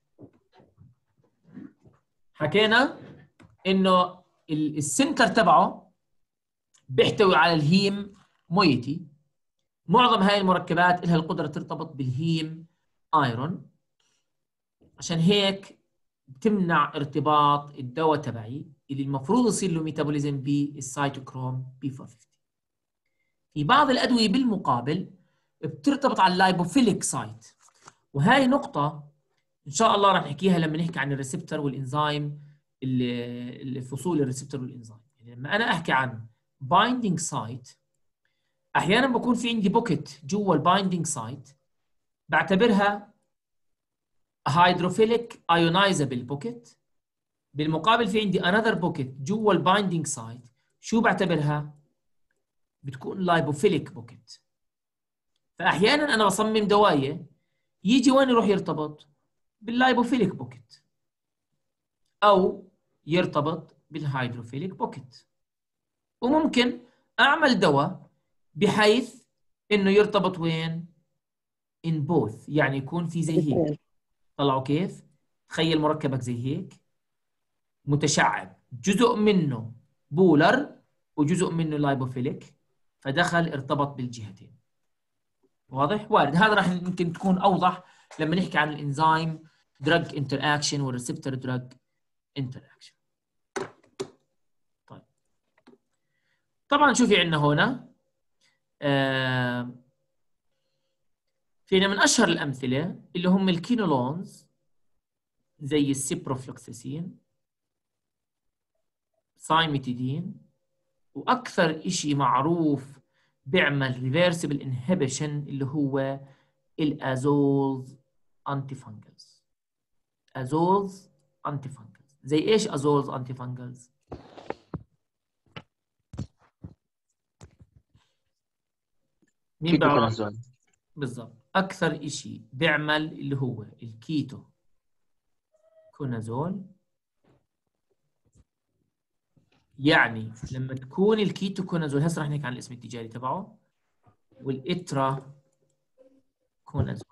حكينا انه السنتر تبعه بيحتوي على الهيم مويتي. معظم هاي المركبات لها القدره ترتبط بالهيم ايرون، عشان هيك بتمنع ارتباط الدواء تبعي اللي المفروض يصير له ميتابوليزم بالسيتوكروم بي 450. في بعض الادويه بالمقابل بترتبط على اللايبوفيليك سايت، وهي نقطه ان شاء الله راح نحكيها لما نحكي عن الريسبتور والانزيم، الفصول الريسبتور والانزيم. يعني لما انا احكي عن بايندينج سايت، احيانا بكون في عندي بوكيت جوا البايندينج سايت بعتبرها هيدروفيليك ايونايزابل بوكيت، بالمقابل في عندي انذر بوكيت جوا البايندينج سايت شو بعتبرها؟ بتكون لايبوفيليك بوكيت. فاحيانا انا بصمم دوايه يجي وين يروح يرتبط؟ باللايبوفيليك بوكيت، او يرتبط بالهيدروفيليك بوكيت. وممكن اعمل دواء بحيث انه يرتبط وين؟ in both، يعني يكون في زي هيك. طلعوا كيف؟ تخيل مركبك زي هيك متشعب، جزء منه بولر وجزء منه لايبوفيليك، فدخل ارتبط بالجهتين. واضح؟ وارد. هذا راح يمكن تكون اوضح لما نحكي عن الانزيم دراج انتر اكشن والريسبتور دراج انتر اكشن. طيب طبعا شو في عندنا هنا؟ فينا من اشهر الامثله اللي هم الكينولونز زي السيبروفلوكساسين، سايميتيدين، واكثر شيء معروف بيعمل ريفيرسبل انهبيشن اللي هو الازولز انتي فانجلز. ازولز انتي فانجلز زي ايش؟ ازولز انتي فانجلز مين بيعرف؟ بالضبط. اكثر شيء بيعمل اللي هو الكيتو كونازول. يعني لما تكون الكيتو كونازول، هسه رح نحكي عن الاسم التجاري تبعه، والاترا كونازول،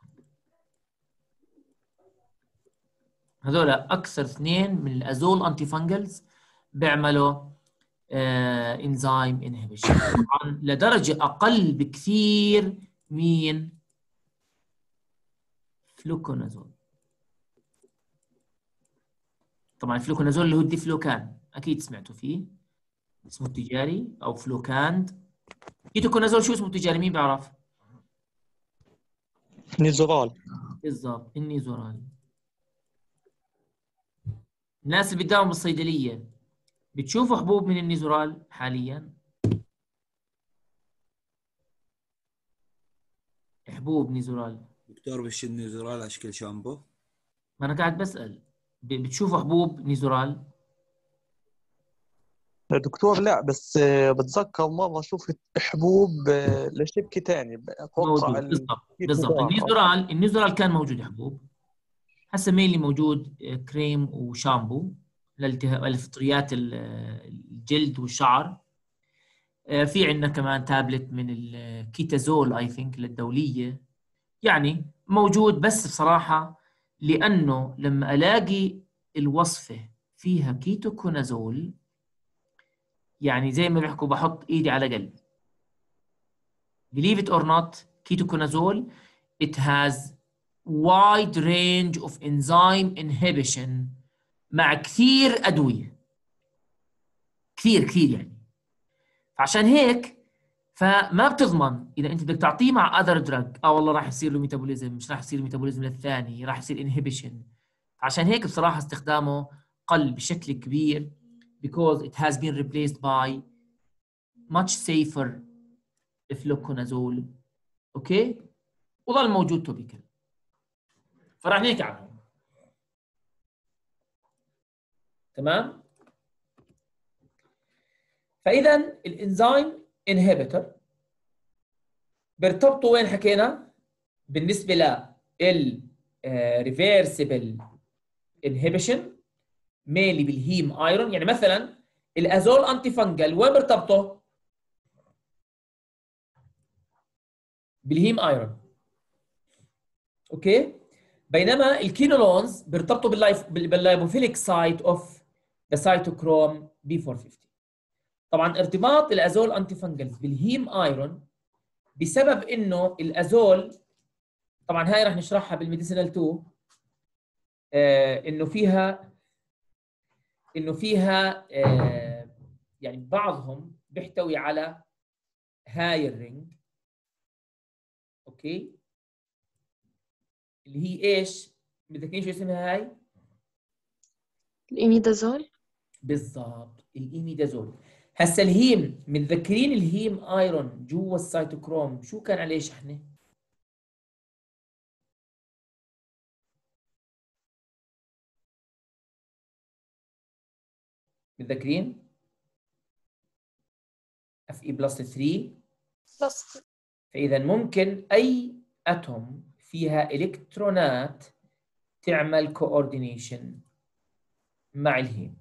هذول اكثر اثنين من الازول انتي فانجلز بيعملوا انزيم انهبيشن. طبعا لدرجه اقل بكثير مين؟ فلوكونازول. طبعا الفلوكونازول اللي هو الديفلوكان، اكيد سمعتوا فيه، اسمه التجاري او فلوكاند. كيتوكونازول شو اسمه التجاري؟ مين بيعرف؟ نيزورال. بالضبط، النيزورال. الناس اللي بتداوم بالصيدليه بتشوفوا حبوب من النيزورال حاليا؟ حبوب نيزورال. دكتور بش النيزورال اشكال شامبو؟ ما انا قاعد بسأل، بتشوفوا حبوب نيزورال؟ يا دكتور لا، بس بتذكر مرة شفت حبوب لشبكة تاني أتوقع بالضبط. النيزورال كان موجود حبوب، هسه مينلي موجود كريم وشامبو لفطريات الجلد والشعر. في عندنا كمان تابلت من الكيتازول اي ثينك للدوليه، يعني موجود. بس بصراحه لانه لما الاقي الوصفه فيها كيتوكونازول، يعني زي ما بيحكوا بحط ايدي على قلبي. Believe it or not, ketoconazole it has wide range of enzyme inhibition مع كثير ادويه، كثير يعني. عشان هيك فما بتضمن اذا انت بدك تعطيه مع اذر دراج، والله راح يصير له ميتابوليزم، مش راح يصير ميتابوليزم للثاني، راح يصير انهبيشن. عشان هيك بصراحه استخدامه قل بشكل كبير because it has been replaced by much safer fluconazole. اوكي، وظل موجود توبيكال. فراح نحكي عنهم. تمام؟ فاذا الانزيم انهبيتور بيرتبطوا وين حكينا؟ بالنسبه لل ريفيرسبل انهبيشن مينلي بالهيم ايرون. يعني مثلا الازول انتي فنجل وين بيرتبطوا؟ بالهيم ايرون. اوكي، بينما الكينولونز بيرتبطوا باللايبوفيليك سايت اوف ذا سيتوكروم B450. طبعا ارتباط الازول انتي فنجلز بالهيم ايرون بسبب انه الازول، طبعا هاي راح نشرحها بالميديسينال 2، انه فيها يعني بعضهم بيحتوي على هاي الرينج. اوكي، اللي هي ايش؟ متذكرين شو اسمها هاي؟ الإميدازول. بالضبط، الايميدازول. هسا الهيم، متذكرين الهيم ايرون جوا السيتوكروم شو كان عليه شحنه؟ متذكرين؟ Fe+3 بلس. فاذا ممكن اي اتوم فيها الكترونات تعمل كوردينيشن مع الهيم.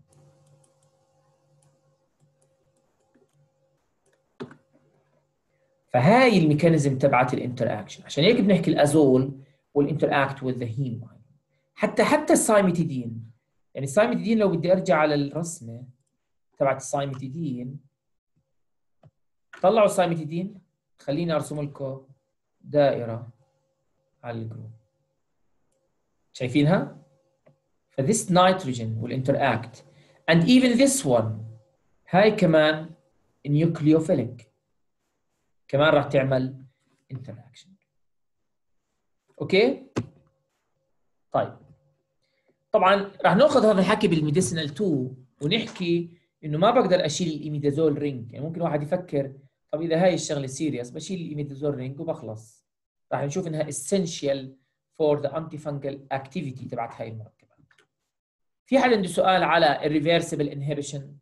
فهاي الميكانيزم تبعت الانتراكشن، عشان هيك بنحكي الازول والانتراكت وذ ذا هيم. حتى السايمتيدين، يعني السايمتيدين لو بدي ارجع على الرسمه تبعت السايمتيدين، طلعوا السايمتيدين، خليني ارسم لكم دائره على الجروب. شايفينها؟ فthis nitrogen will interact and even this one هاي كمان nucleophilic، كمان راح تعمل interaction. اوكي؟ طيب طبعا راح ناخذ هذا الحكي بالميديسينال 2 ونحكي انه ما بقدر اشيل الايميدازول رينج. يعني ممكن واحد يفكر طب اذا هاي الشغله سيريس بشيل الايميدازول رينج وبخلص. راح نشوف انها essential for the antifungal activity تبعت هاي المركبات. في حد عنده سؤال على الريفيرسبل انهبيشن؟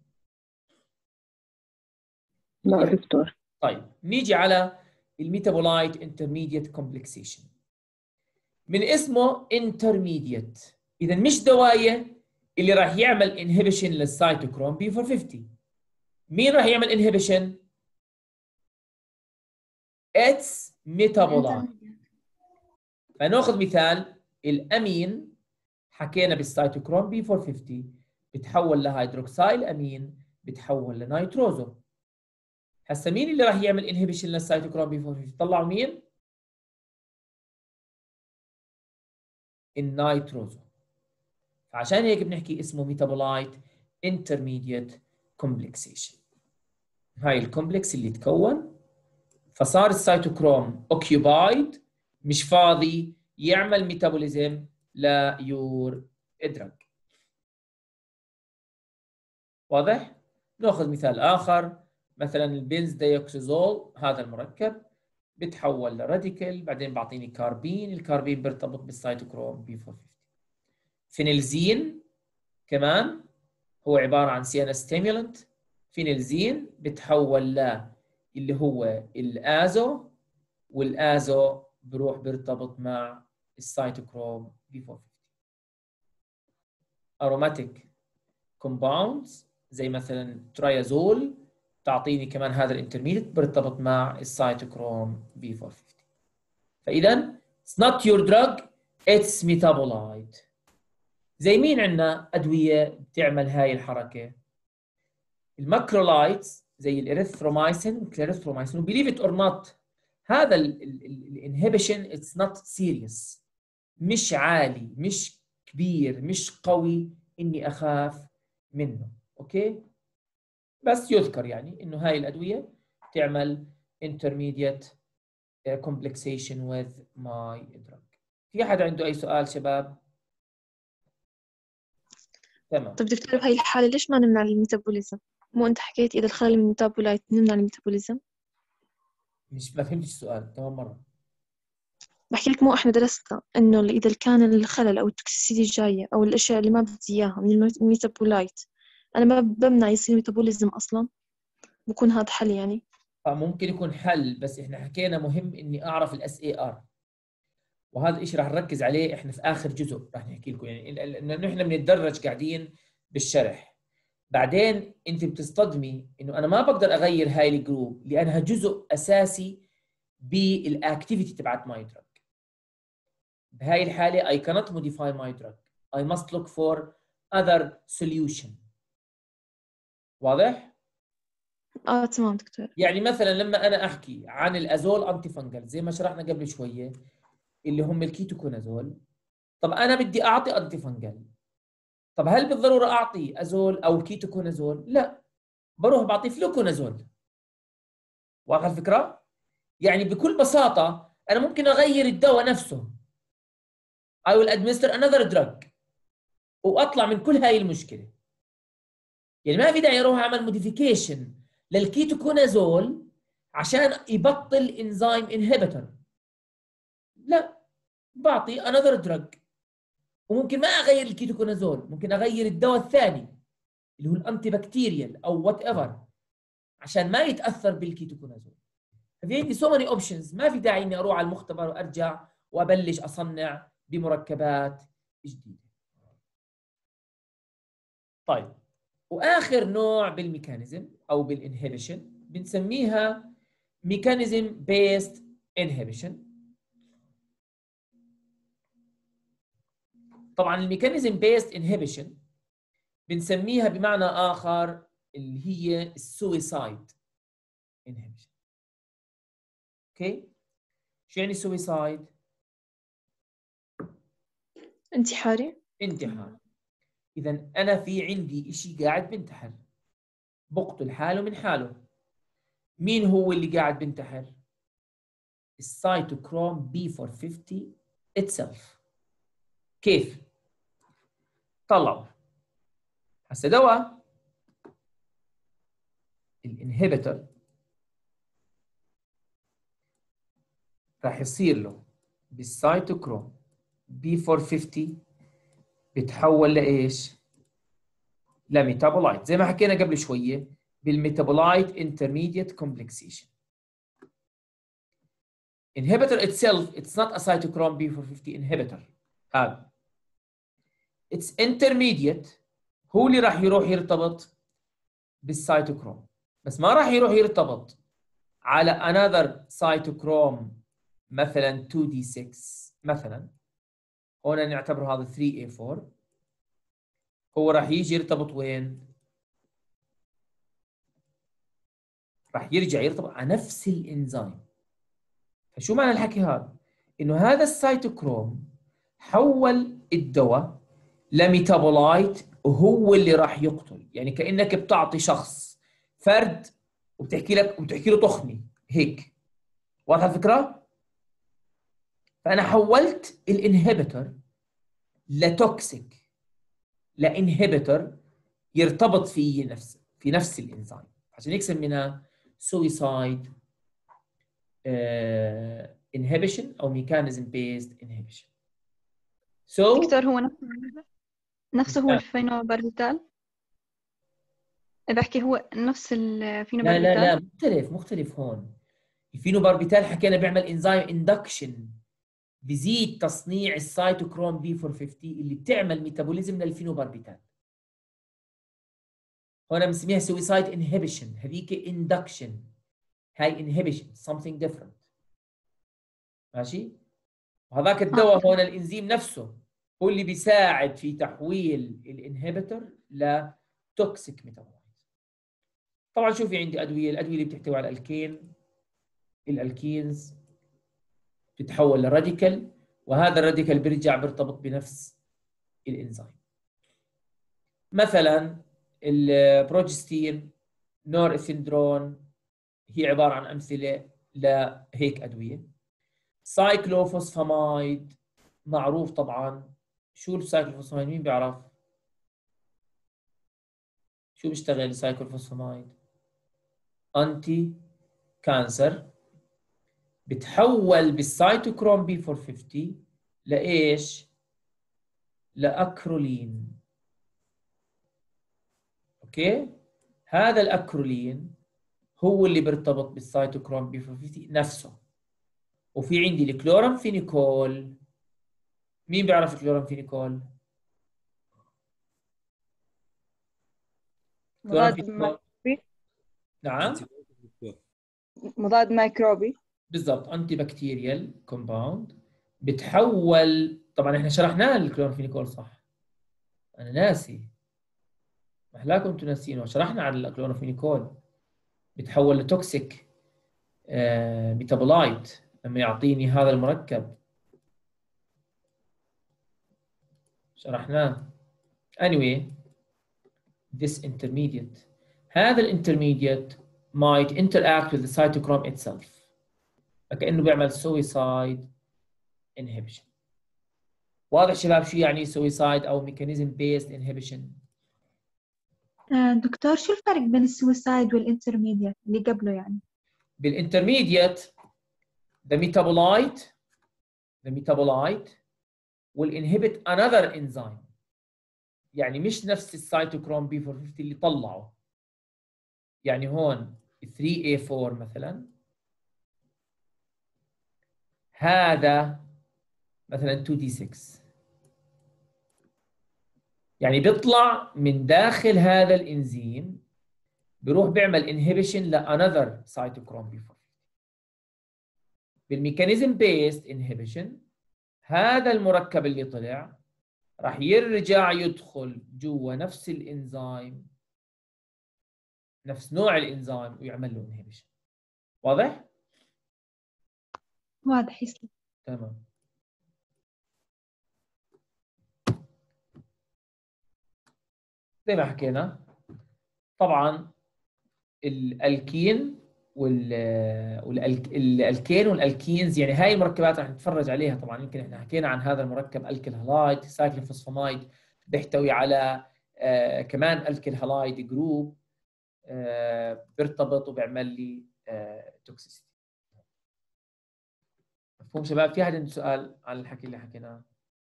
لا دكتور. طيب نيجي على الميتابولايت انترميديت كومبلكسيشن. من اسمه انترميديت، اذا مش دوايه اللي راح يعمل انهبيشن للسيتوكروم B450. مين راح يعمل انهبيشن؟ اتس ميتابولايت. فناخذ مثال الامين، حكينا بالسيتوكروم B450 بتحول لهيدروكسيل امين بتحول لنيتروزو. هسا مين اللي راح يعمل انهبيشن للسيتوكروم B450؟ طلعوا مين؟ النيتروزو. فعشان هيك بنحكي اسمه ميتابولايت انترميديت كومبلكسيشن. هاي الكومبلكس اللي تكون فصار السيتوكروم اوكيوبايد، مش فاضي يعمل ميتابوليزم ليور ادراج. واضح؟ ناخذ مثال اخر، مثلا البنز دايوكسيزول، هذا المركب بتحول لراديكال بعدين بعطيني كاربين، الكاربين بيرتبط بالسيتوكروم B450. فينيلزين كمان هو عباره عن سيانا ستيمولنت. فينيلزين بتحول ل اللي هو الازو، والازو بروح بيرتبط مع السيتوكروم B450. اروماتيك كومباوندز زي مثلا تريازول تعطيني كمان هذا الانترميديت بيرتبط مع السيتوكروم B450. فاذا it's not your drug, it's metabolite. زي مين عندنا ادويه بتعمل هاي الحركه؟ الماكرولايتس زي الاريثرومايسين والكلاريثرومايسين. وبيليف ات اور نوت هذا الانهبيشن اتس نوت سيريس، مش عالي مش كبير مش قوي اني اخاف منه. اوكي، بس يذكر يعني انه هاي الادويه تعمل intermediate complexation with my drug. في احد عنده اي سؤال شباب؟ تمام. طب دكتور بهاي الحالة ليش ما نمنع الميتابوليزم؟ مو أنت حكيت إذا الخلل من الميتابولايت نمنع الميتابوليزم؟ ما فهمتش السؤال كمان مرة. بحكي لك مو إحنا درسنا إنه إذا كان الخلل أو التوكسيسيتي جاية أو الأشياء اللي ما بدي إياها من الميتابولايت أنا ما بمنع يصير ميتابوليزم أصلا، بكون هذا حل يعني. ممكن يكون حل، بس احنا حكينا مهم اني اعرف الاس اي ار، وهذا الشيء راح نركز عليه احنا في اخر جزء راح نحكي لكم، يعني انه احنا بنتدرج قاعدين بالشرح. بعدين انت بتصطدمي انه انا ما بقدر اغير هاي الجروب لانها جزء اساسي بالاكتيفيتي تبعت ماي دراج. بهاي الحاله I cannot modify my drug. I must look for other solution. واضح؟ تمام دكتور. يعني مثلا لما انا احكي عن الازول انتي فنجل زي ما شرحنا قبل شويه اللي هم الكيتوكونازول، طب انا بدي اعطي انتي فنجل، طب هل بالضروره اعطي ازول او كيتوكونازول؟ لا، بروح بعطي فلوكونازول. واضحه الفكره؟ يعني بكل بساطه انا ممكن اغير الدواء نفسه. I will administer another drug واطلع من كل هاي المشكله. يعني ما في داعي اروح اعمل موديفيكيشن للكيتوكونازول عشان يبطل انزيم انهبيتور. لا، بعطي another drug. وممكن ما اغير الكيتوكونازول، ممكن اغير الدواء الثاني اللي هو الانتي بكتيريال او وات ايفر عشان ما يتاثر بالكيتوكونازول. ففي عندي سو ماني اوبشنز، ما في داعي اني اروح على المختبر وارجع وابلش اصنع بمركبات جديده. طيب، واخر نوع بالميكانيزم او بالانهبيشن بنسميها ميكانيزم بيست انهبيشن. طبعا الميكانيزم بيست انهبيشن بنسميها بمعنى اخر اللي هي السويسايد انهبيشن. اوكي، شو يعني سويسايد؟ انتحاري. انتحار. اذا انا في عندي شيء قاعد بنتحر، بقتل حاله من حاله. مين هو اللي قاعد بنتحر؟ السيتوكروم B450 itself. كيف؟ طلعوا هسه دواء الانهبيتور راح يصير له بالسيتوكروم B450 بيتحول لايش؟ لميتابولايت، زي ما حكينا قبل شويه بالميتابولايت intermediate complexation. inhibitor itself it's not a cytochrome B450 inhibitor. هذا it's intermediate، هو اللي راح يروح يرتبط بالسيتوكروم، بس ما راح يروح يرتبط على another cytochrome مثلا 2D6 مثلا، هنا نعتبر هذا 3A4. هو راح يجي يرتبط وين؟ راح يرجع يرتبط على نفس الانزيم. فشو معنى الحكي هذا؟ انه هذا السيتوكروم حول الدواء لميتابولايت وهو اللي راح يقتل. يعني كانك بتعطي شخص فرد وبتحكي له طخني هيك. واضحه الفكره؟ فانا حولت الانهبيتور لتوكسيك لانهبيتور يرتبط في نفس الانزيم، عشان هيك سميناه سويسايد inhibition او mechanism based inhibition. دكتور هو نفسه هو الفينوباربيتال؟ بحكي هو نفس الفينوباربيتال؟ لا مختلف هون. الفينوباربيتال حكينا بيعمل انزيم اندكشن، بزيد تصنيع السيتوكروم B450 اللي بتعمل ميتابوليزم للفينوباربيتال. هون بنسميها سويسايد انهبيشن، هذيك اندكشن، هاي انهبيشن something different. ماشي؟ وهذاك الدواء هون الانزيم نفسه هو اللي بيساعد في تحويل الانهبيتور لتوكسيك ميتابولايت. طبعا شوفي عندي الادويه اللي بتحتوي على الالكين، الالكينز بتتحول لراديكال، وهذا الراديكال بيرجع بيرتبط بنفس الانزيم. مثلا البروجستين، نور افندرون، هي عباره عن امثله لهيك ادويه. سايكلوفوسفامايد معروف طبعا. شو السايكلوفوسفامايد؟ مين بيعرف؟ شو بيشتغل السايكلوفوسفامايد؟ انتي كانسر، بتحول بالسيتوكروم بي 450 لايش؟ لاكرولين. اوكي؟ هذا الاكرولين هو اللي بيرتبط بالسيتوكروم بي 450 نفسه. وفي عندي الكلورامفينيكول. مين بيعرف الكلورامفينيكول؟ مضاد ميكروبي. نعم مضاد ميكروبي بالضبط، انتي بكتيريال كومباوند. بتحول، طبعا احنا شرحناها الكلورامفينيكول صح؟ انا ناسي، محلاكم انتم ناسينه، شرحنا على الكلورامفينيكول. بتحول لتوكسيك ميتابولايت لما يعطيني هذا المركب، شرحناه. anyway this intermediate، هذا الانترميديت might interact with the cytochrome itself، كأنه بيعمل suicide inhibition. واضح شباب شو يعني suicide أو mechanism based inhibition؟ دكتور شو الفرق بين السويسايد والانترميديت اللي قبله يعني؟ بالانترميديت the metabolite will inhibit another enzyme، يعني مش نفس السيتوكروم بي 450 اللي طلعه. يعني هون 3A4 مثلا، هذا مثلا 2D6، يعني بيطلع من داخل هذا الانزيم بيروح بيعمل inhibition لانذر سيتوكروم بي 450. بالميكانيزم بيست inhibition هذا المركب اللي طلع راح يرجع يدخل جوا نفس الانزيم، نفس نوع الانزيم، ويعمل له inhibition. واضح؟ واضح يسلم. تمام. زي ما حكينا طبعا الالكين والالكين والالكينز، يعني هاي المركبات راح نتفرج عليها. طبعا يمكن احنا حكينا عن هذا المركب الكيل هالايد سايكلوفوسفامايد، بيحتوي على كمان الكيل هالايد جروب بيرتبط وبيعمل لي توكسيسيتي. مفهوم شباب؟ في عنده سؤال عن الحكي اللي حكيناه؟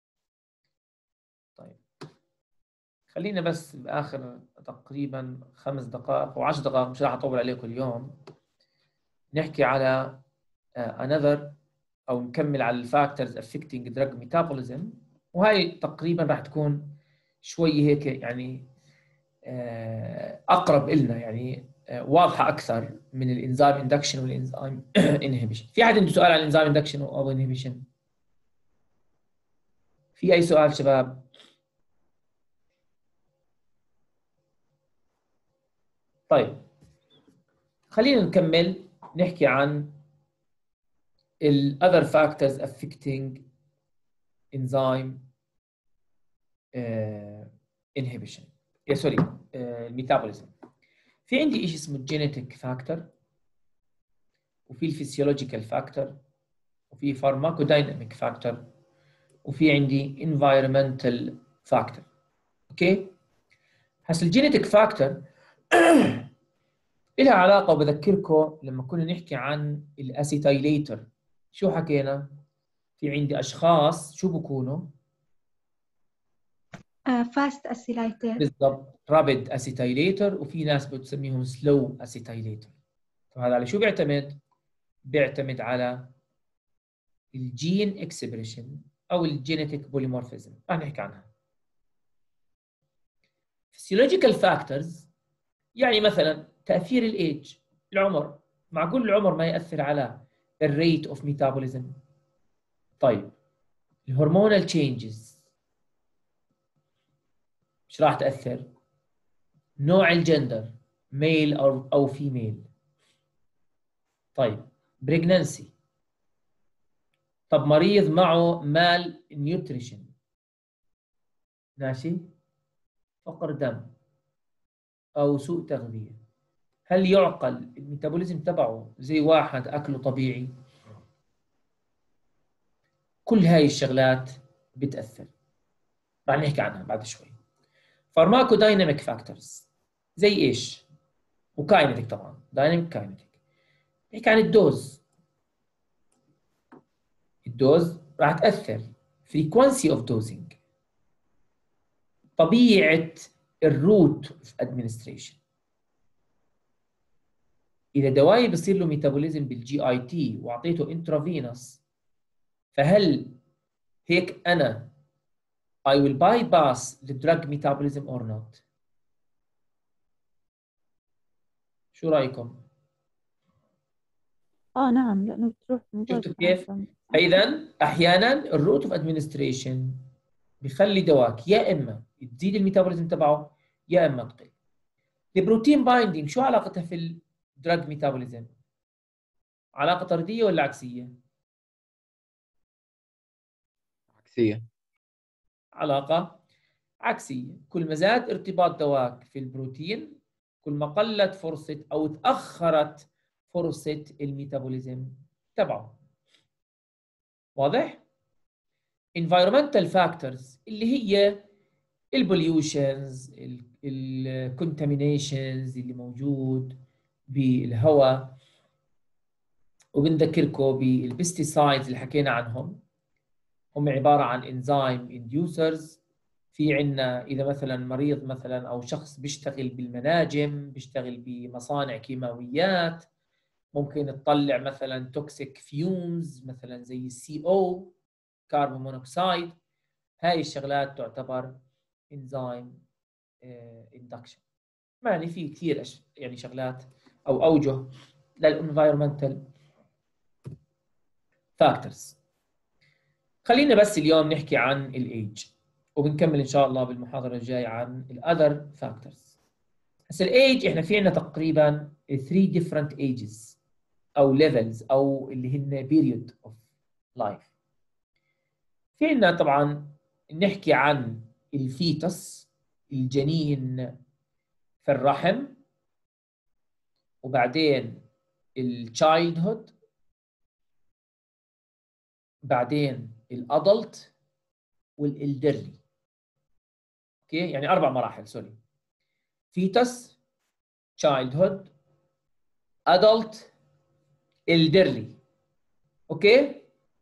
طيب خلينا بس باخر تقريبا 5 دقائق او 10 دقائق، مش راح اطول عليكم اليوم، نحكي على another او نكمل على الفاكتورز affecting drug metabolism. وهي تقريبا راح تكون شوي هيك يعني اقرب لنا، يعني واضحه اكثر من الانزيم اندكشن والانزيم انهبيشن. في احد عنده سؤال عن الانزيم اندكشن او انهبيشن؟ في اي سؤال شباب؟ طيب خلينا نكمل نحكي عن ال other factors affecting enzyme inhibition، سوري الميتابوليزم. في عندي شيء اسمه genetic factor، وفي الفسيولوجيكال فاكتور، وفي pharmacodynamic factor، وفي عندي environmental factor. اوكي؟ هسه الجينيتك فاكتور لها علاقه، وبذكركم لما كنا نحكي عن الاسيتايليتر شو حكينا؟ في عندي اشخاص شو بكونوا؟ فاست اسيلايتر بالضبط، رابيد اسيتايليتر، وفي ناس بتسميهم سلو اسيتايليتر. فهذا على شو بيعتمد؟ بيعتمد على الجين اكسبريشن او الجينيتك بوليمورفيزم، راح نحكي عنها. فيسيولوجيكال فاكتورز يعني مثلا تاثير الايج، العمر. معقول العمر ما ياثر على الريت اوف ميتابوليزم؟ طيب الهرمونال تشينجز مش راح تاثر؟ نوع الجندر، ميل او فيميل. طيب بريجنانسي، طب مريض معه مال نيوتريشن، ماشي، فقر دم او سوء تغذيه، هل يعقل الميتابوليزم تبعه زي واحد اكله طبيعي؟ كل هاي الشغلات بتاثر، راح نحكي عنها بعد شوي. فارماكودايناميك فاكتورز، زي ايش؟ وكاينتيك طبعا، دايناميك كاينتيك. نحكي عن الدوز. الدوز راح تاثر frequency of dosing، طبيعه الروت اوف ادمنستريشن. اذا دواء بصير له ميتابوليزم بالجي اي تي واعطيته انترافينوس، فهل هيك انا I will bypass the drug metabolism or not؟ شو رايكم؟ نعم، لأنه بتروح شفتوا مباشرة كيف؟ عشان فاذا احيانا الروت اوف ادمنستريشن بخلي دواك يا اما تزيد الميتابوليزم تبعه يا اما تقل. البروتين بايندينج شو علاقتها في الدراج ميتابوليزم؟ علاقه طرديه ولا عكسيه؟ عكسية. علاقه عكسيه. كل ما زاد ارتباط دواك في البروتين كل ما قلت فرصه او تاخرت فرصه الميتابوليزم تبعه. واضح؟ environmental factors اللي هي البوليوشنز، الكونتامينيشنز اللي موجود بالهواء، وبنذكركم بالبستيسايدز اللي حكينا عنهم، هم عباره عن انزيم انديوسرز. في عندنا اذا مثلا مريض مثلا او شخص بيشتغل بالمناجم، بيشتغل بمصانع كيماويات، ممكن تطلع مثلا توكسيك فيومز مثلا زي السي او كربون مونوكسيد. هاي الشغلات تعتبر انزيم اندكشن. يعني في كثير يعني شغلات او اوجه للانفايرمنتال فاكتورز. خلينا بس اليوم نحكي عن الايج، وبنكمل ان شاء الله بالمحاضره الجايه عن الاذر فاكتورز. هسه الايج احنا في عندنا تقريبا 3 different ages او levels او اللي هن period of life. في عندنا طبعا نحكي عن الفيتس، الجنين في الرحم، وبعدين التشايلد هود، بعدين الادلت والالدرلي. اوكي، يعني 4 مراحل. سوري، فيتس، تشايلد هود، ادلت، الدرلي. اوكي،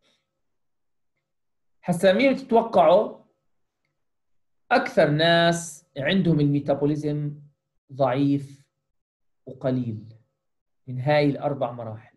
هسا مين بتتوقعوا اكثر ناس عندهم الميتابوليزم ضعيف وقليل من هاي ال4 مراحل؟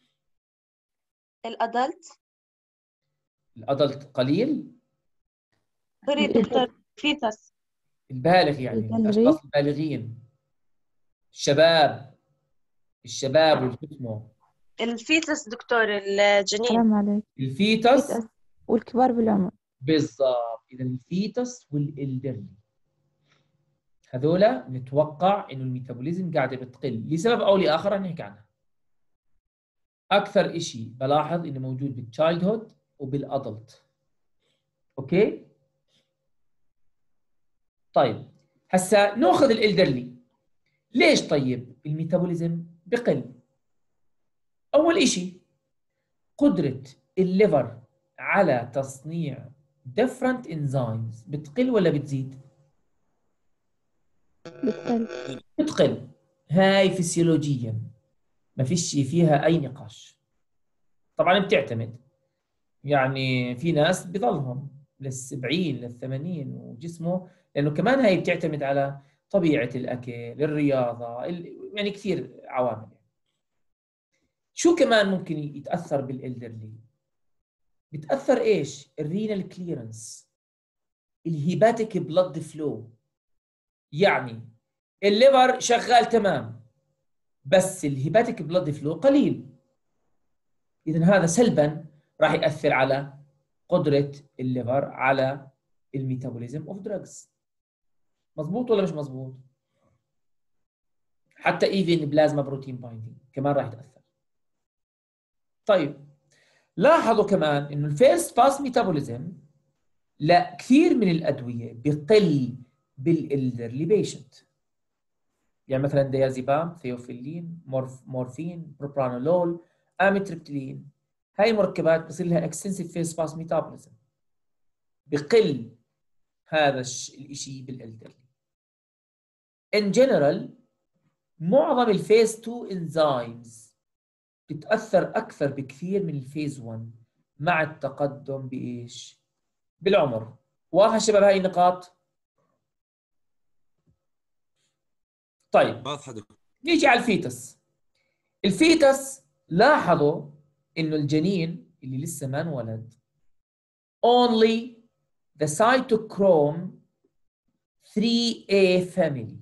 الأدلت. الادلت قليل؟ سوري دكتور، فيتس. البالغ، يعني الاشخاص البالغين، الشباب والجسمه. الفيتس دكتور، الجنين. حرام عليك. الفيتس والكبار بالعمر. بالضبط. اذا الفيتس والالدرلي هذولا نتوقع انه الميتابوليزم قاعده بتقل لسبب او لاخر نحكي عنها. اكثر شيء بلاحظ انه موجود بالتشايلد هود وبالادلت. اوكي، طيب هسا ناخذ الالدرلي. ليش طيب الميتابوليزم بقل؟ اول شيء قدره الليفر على تصنيع different enzymes بتقل ولا بتزيد؟ بتقل. هاي فسيولوجيا ما فيش فيها اي نقاش. طبعا بتعتمد، يعني في ناس بضلهم لل70 لل80 وجسمه، لانه كمان هاي بتعتمد على طبيعه الاكل، الرياضه، يعني كثير عوامل. شو كمان ممكن يتاثر بالالدرلي؟ بتاثر ايش؟ الرينال كليرنس، الهيباتيك بلد فلو. يعني الليفر شغال تمام بس الهيباتيك بلد فلو قليل. اذا هذا سلبا راح ياثر على قدره الليفر على الميتابوليزم اوف دراجز. مزبوط ولا مش مزبوط؟ حتى ايفن بلازما بروتين بايندينج كمان راح يتاثر. طيب لاحظوا كمان انه الفيرست باس ميتابوليزم لا كثير من الادويه بقل بالالدرلي بيشنت. يعني مثلا ديازيبام، ثيوفيلين، مورفين، بروبرانولول، اميتريبتيلين، هاي المركبات بصير لها اكستنسيف فيرست باس ميتابوليزم، بقل هذا الشيء بالالدرلي. in general معظم الفيز 2 انزيمز بتتاثر اكثر بكثير من الفيز 1 مع التقدم بايش؟ بالعمر. واضحه شباب هاي النقاط؟ طيب واضحه دكتور. نيجي على الفيتس. الفيتس لاحظوا انه الجنين اللي لسه ما انولد only the cytochrome 3A family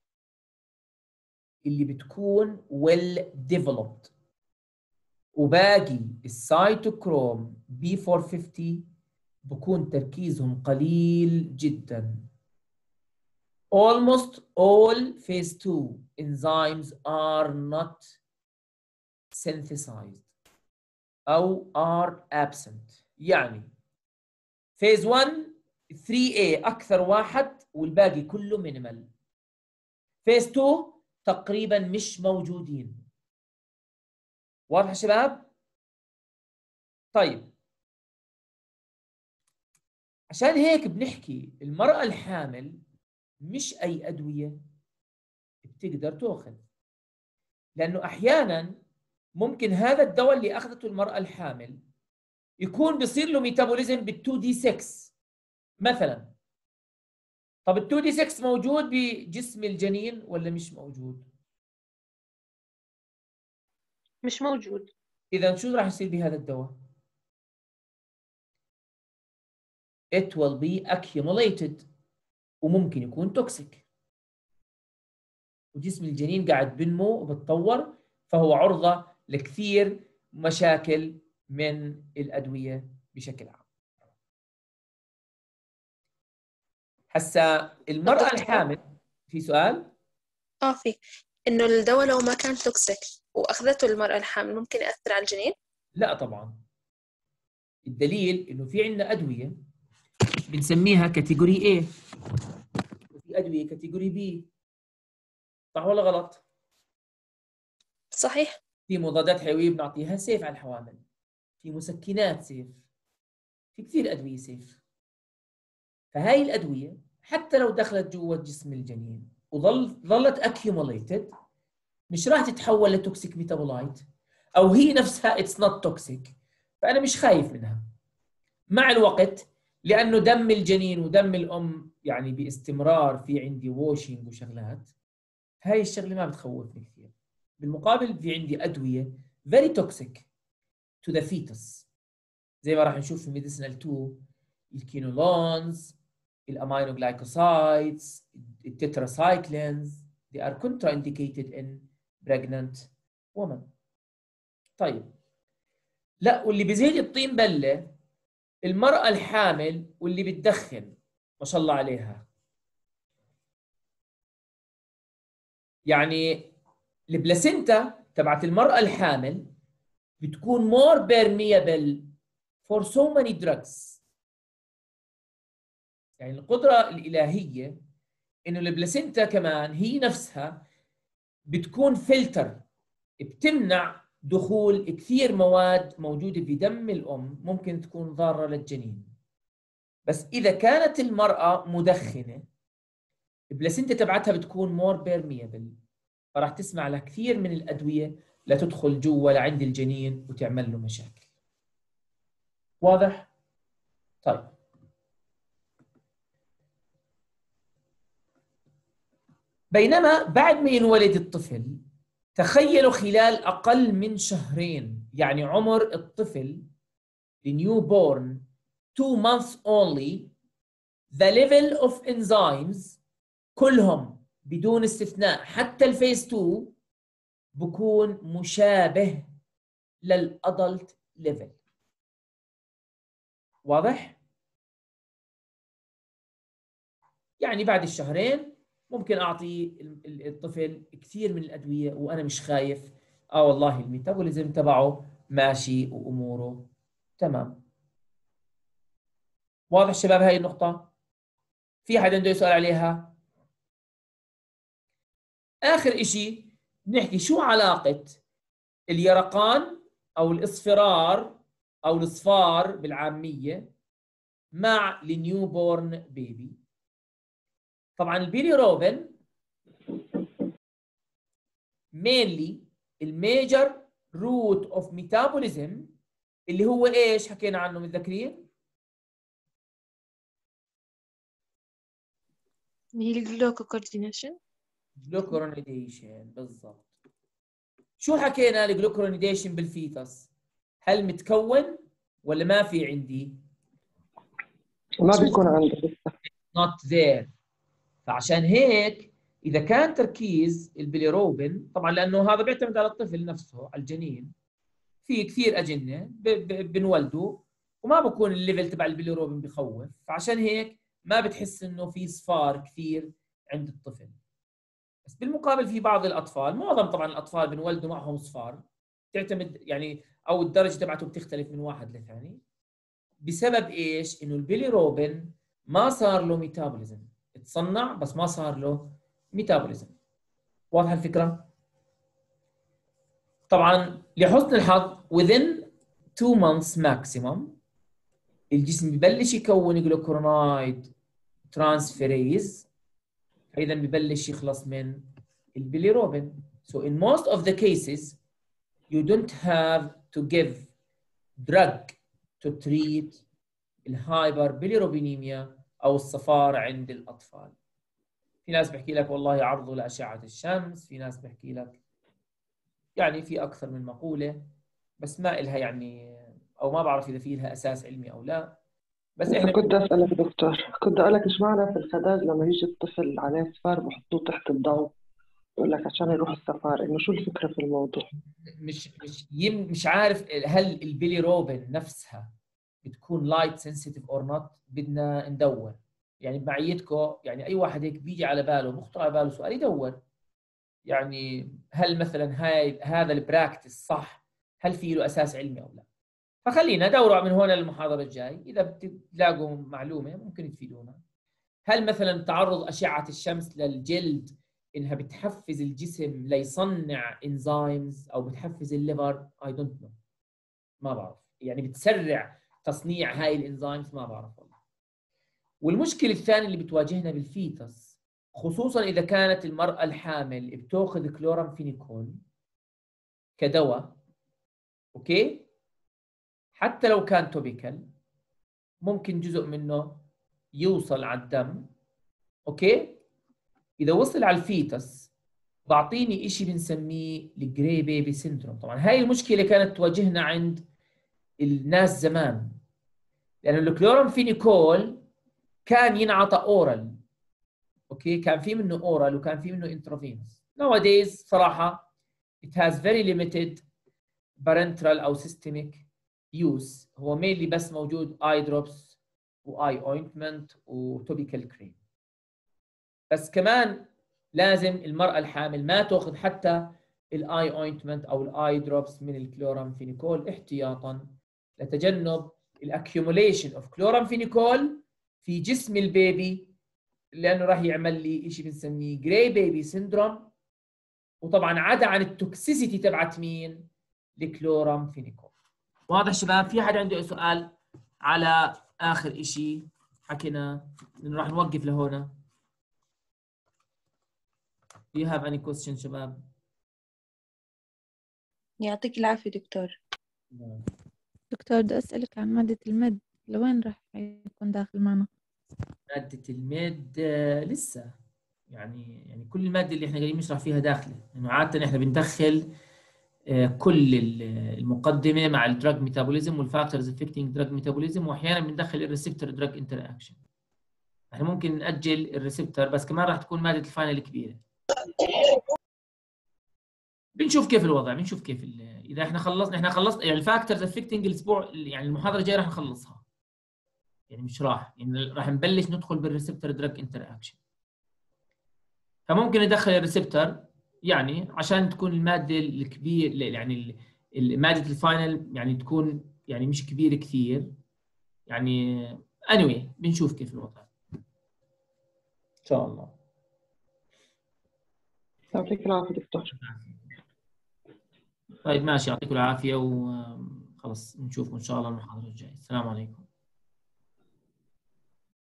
اللي بتكون well developed، وباقي السيتوكروم B450 بكون تركيزهم قليل جدا. Almost all phase 2 enzymes are not synthesized أو are absent. يعني phase 1 3A أكثر واحد والباقي كله minimal. phase 2 تقريبا مش موجودين. واضح يا شباب؟ طيب عشان هيك بنحكي المرأة الحامل مش أي أدوية بتقدر تأخذ، لأنه أحيانا ممكن هذا الدواء اللي أخذته المرأة الحامل يكون بيصير له ميتابوليزم بال2D6 مثلا. طب ال2D6 موجود بجسم الجنين ولا مش موجود؟ مش موجود. إذا شو راح يصير بهذا الدواء؟ It will be accumulated وممكن يكون توكسيك، وجسم الجنين قاعد بنمو وبتطور، فهو عرضة لكثير مشاكل من الأدوية بشكل عام. هسا المرأة الحامل في سؤال؟ في إنه الدواء لو ما كان توكسيك وأخذته المرأة الحامل ممكن يأثر على الجنين؟ لا طبعا. الدليل إنه في عندنا أدوية بنسميها كاتيجوري A وفي أدوية كاتيجوري B. صح ولا غلط؟ صحيح. في مضادات حيوية بنعطيها سيف على الحوامل، في مسكنات سيف، في كثير أدوية سيف. فهاي الأدوية حتى لو دخلت جوا جسم الجنين وظلت accumulated مش راح تتحول لتوكسيك ميتابولايت، أو هي نفسها it's not toxic، فأنا مش خايف منها. مع الوقت لأنه دم الجنين ودم الأم يعني باستمرار في عندي ووشينج وشغلات، هاي الشغلة ما بتخوفني كثير. بالمقابل في عندي أدوية very toxic to the fetus زي ما راح نشوف في ميديسينال 2 الكينولونز، الامينوغلايكوسايدز، التتراسايكلينز they are contraindicated in pregnant women. طيب لا، واللي بيزيد الطين بلة المرأة الحامل واللي بتدخن ما شاء الله عليها. يعني البلاسينتا تبعت المرأة الحامل بتكون more permeable for so many drugs. يعني القدرة الإلهية إنه البلاسينتا كمان هي نفسها بتكون فلتر بتمنع دخول كثير مواد موجودة في دم الأم ممكن تكون ضارة للجنين. بس إذا كانت المرأة مدخنة البلاسينتا تبعتها بتكون more permeable، فراح تسمع لها كثير من الأدوية لتدخل جوا لعند الجنين وتعمل له مشاكل. واضح؟ طيب بينما بعد ما ينولد الطفل تخيلوا خلال أقل من شهرين، يعني عمر الطفل النيو بورن 2 months only، the level of enzymes كلهم بدون استثناء حتى الفيز 2 بكون مشابه للأدلت ليفل. واضح؟ يعني بعد الشهرين ممكن أعطي الطفل كثير من الأدوية وأنا مش خايف، والله الميتابوليزم تبعه ماشي وأموره تمام. واضح شباب هاي النقطة؟ في حد عنده سؤال عليها؟ آخر إشي بنحكي شو علاقة اليرقان أو الإصفرار أو الإصفار بالعامية مع النيو بورن بيبي. طبعا البيليروبين mainly الميجر روت اوف ميتابوليزم اللي هو ايش حكينا عنه متذكرين؟ هي الجلوكوكوردينيشن. جلوكورونيديشن بالضبط. شو حكينا الجلوكورونيديشن بالفيتس؟ هل متكون ولا ما في عندي؟ ما بيكون عندي. not there. فعشان هيك اذا كان تركيز البيليروبين، طبعا لانه هذا بيعتمد على الطفل نفسه على الجنين، في كثير اجنه بنولدوا وما بكون الليفل تبع البيليروبين بخوف، فعشان هيك ما بتحس انه في صفار كثير عند الطفل. بس بالمقابل في بعض الاطفال، معظم طبعا الاطفال بنولدوا معهم صفار، تعتمد يعني او الدرجه تبعته بتختلف من واحد لثاني، بسبب ايش؟ انه البيليروبين ما صار له ميتابوليزم، اتصنع بس ما صار له ميتابوليزم. واضحه الفكره؟ طبعا لحسن الحظ within 2 months maximum الجسم ببلش يكون جلوكورونايد ترانسفيريز، فاذا ببلش يخلص من البيليروبين. So in most of the cases you don't have to give drug to treat الهايبربيليروبينيميا او الصفار عند الاطفال. في ناس بحكي لك والله عرضوا لاشعه الشمس، في ناس بحكي لك يعني في اكثر من مقوله، بس ما إلها يعني او ما بعرف اذا في لها اساس علمي او لا. بس احنا كنت اسالك دكتور، كنت اقول لك ايش معنى في الخداج لما يجي الطفل عليه صفار بحطوه تحت الضوء، بقول لك عشان يروح الصفار، انه شو الفكره في الموضوع؟ مش عارف هل البيليروبين نفسها بتكون لايت سنسيتيف اور نوت، بدنا ندور يعني بمعيتكم، يعني اي واحد هيك بيجي على باله بخطر على باله سؤال يدور، يعني هل مثلا هذا البراكتس صح؟ هل في له اساس علمي او لا؟ فخلينا دوروا من هون للمحاضره الجاي، اذا بتلاقوا معلومه ممكن تفيدونا. هل مثلا تعرض اشعه الشمس للجلد انها بتحفز الجسم ليصنع انزيمز او بتحفز الليفر؟ اي دونت نو، ما بعرف، يعني بتسرع تصنيع هاي الانزيمز؟ ما بعرف والله. والمشكله الثانيه اللي بتواجهنا بالفيتس، خصوصا اذا كانت المراه الحامل بتاخذ كلورامفينيكول كدواء، اوكي، حتى لو كان توبيكال ممكن جزء منه يوصل على الدم، اوكي، اذا وصل على الفيتس بعطيني شيء بنسميه الجراي بيبي سيندروم. طبعا هاي المشكله كانت تواجهنا عند الناس زمان، لانه الكلورامفينيكول كان ينعطى اورال، اوكي، كان في منه اورال وكان في منه انترافينوس. nowadays صراحه it has very limited parenteral او systemic use، هو mainly بس موجود اي دروبس واي اوينتمنت وتوبيكال كريم. بس كمان لازم المراه الحامل ما تاخذ حتى الاي اوينتمنت او الاي دروبس من الكلورامفينيكول احتياطا لتجنب الاكيوميليشن اوف كلورامفينيكول في جسم البيبي، لانه راح يعمل لي شيء بنسميه جراي بيبي سيندروم. وطبعا عدا عن التوكسيسيتي تبعت مين؟ الكلورامفينيكول. واضح شباب؟ في حد عنده سؤال على اخر شيء حكينا؟ راح نوقف لهنا. Do you have any questions شباب؟ يعطيك العافية دكتور. دكتور بدي أسألك عن مادة المد، لوين راح يكون داخل معنا؟ مادة المد لسه يعني كل المادة اللي احنا قاعدين نشرح فيها داخله، انه عادة احنا بندخل كل المقدمة مع الدراج ميتابوليزم والفاكتورز افكتنج دراج ميتابوليزم، واحيانا بندخل الريسبتور دراج انتر اكشن. احنا ممكن نأجل الريسبتور، بس كمان راح تكون مادة الفاينل كبيرة. بنشوف كيف الوضع، بنشوف كيف اذا احنا خلصنا يعني الفاكتورز افكتنج الاسبوع، يعني المحاضرة الجاية راح نخلصها. يعني مش يعني راح نبلش ندخل بالريسبتور دراج انتر اكشن. فممكن ندخل الريسبتور يعني عشان تكون الماده الكبير، يعني ماده الفاينل يعني تكون يعني مش كبيره كثير يعني. anyway بنشوف كيف الوضع ان شاء الله. يعطيك العافيه دكتور. طيب ماشي، يعطيكم العافيه، وخلص نشوفكم ان شاء الله المحاضره الجايه. السلام عليكم.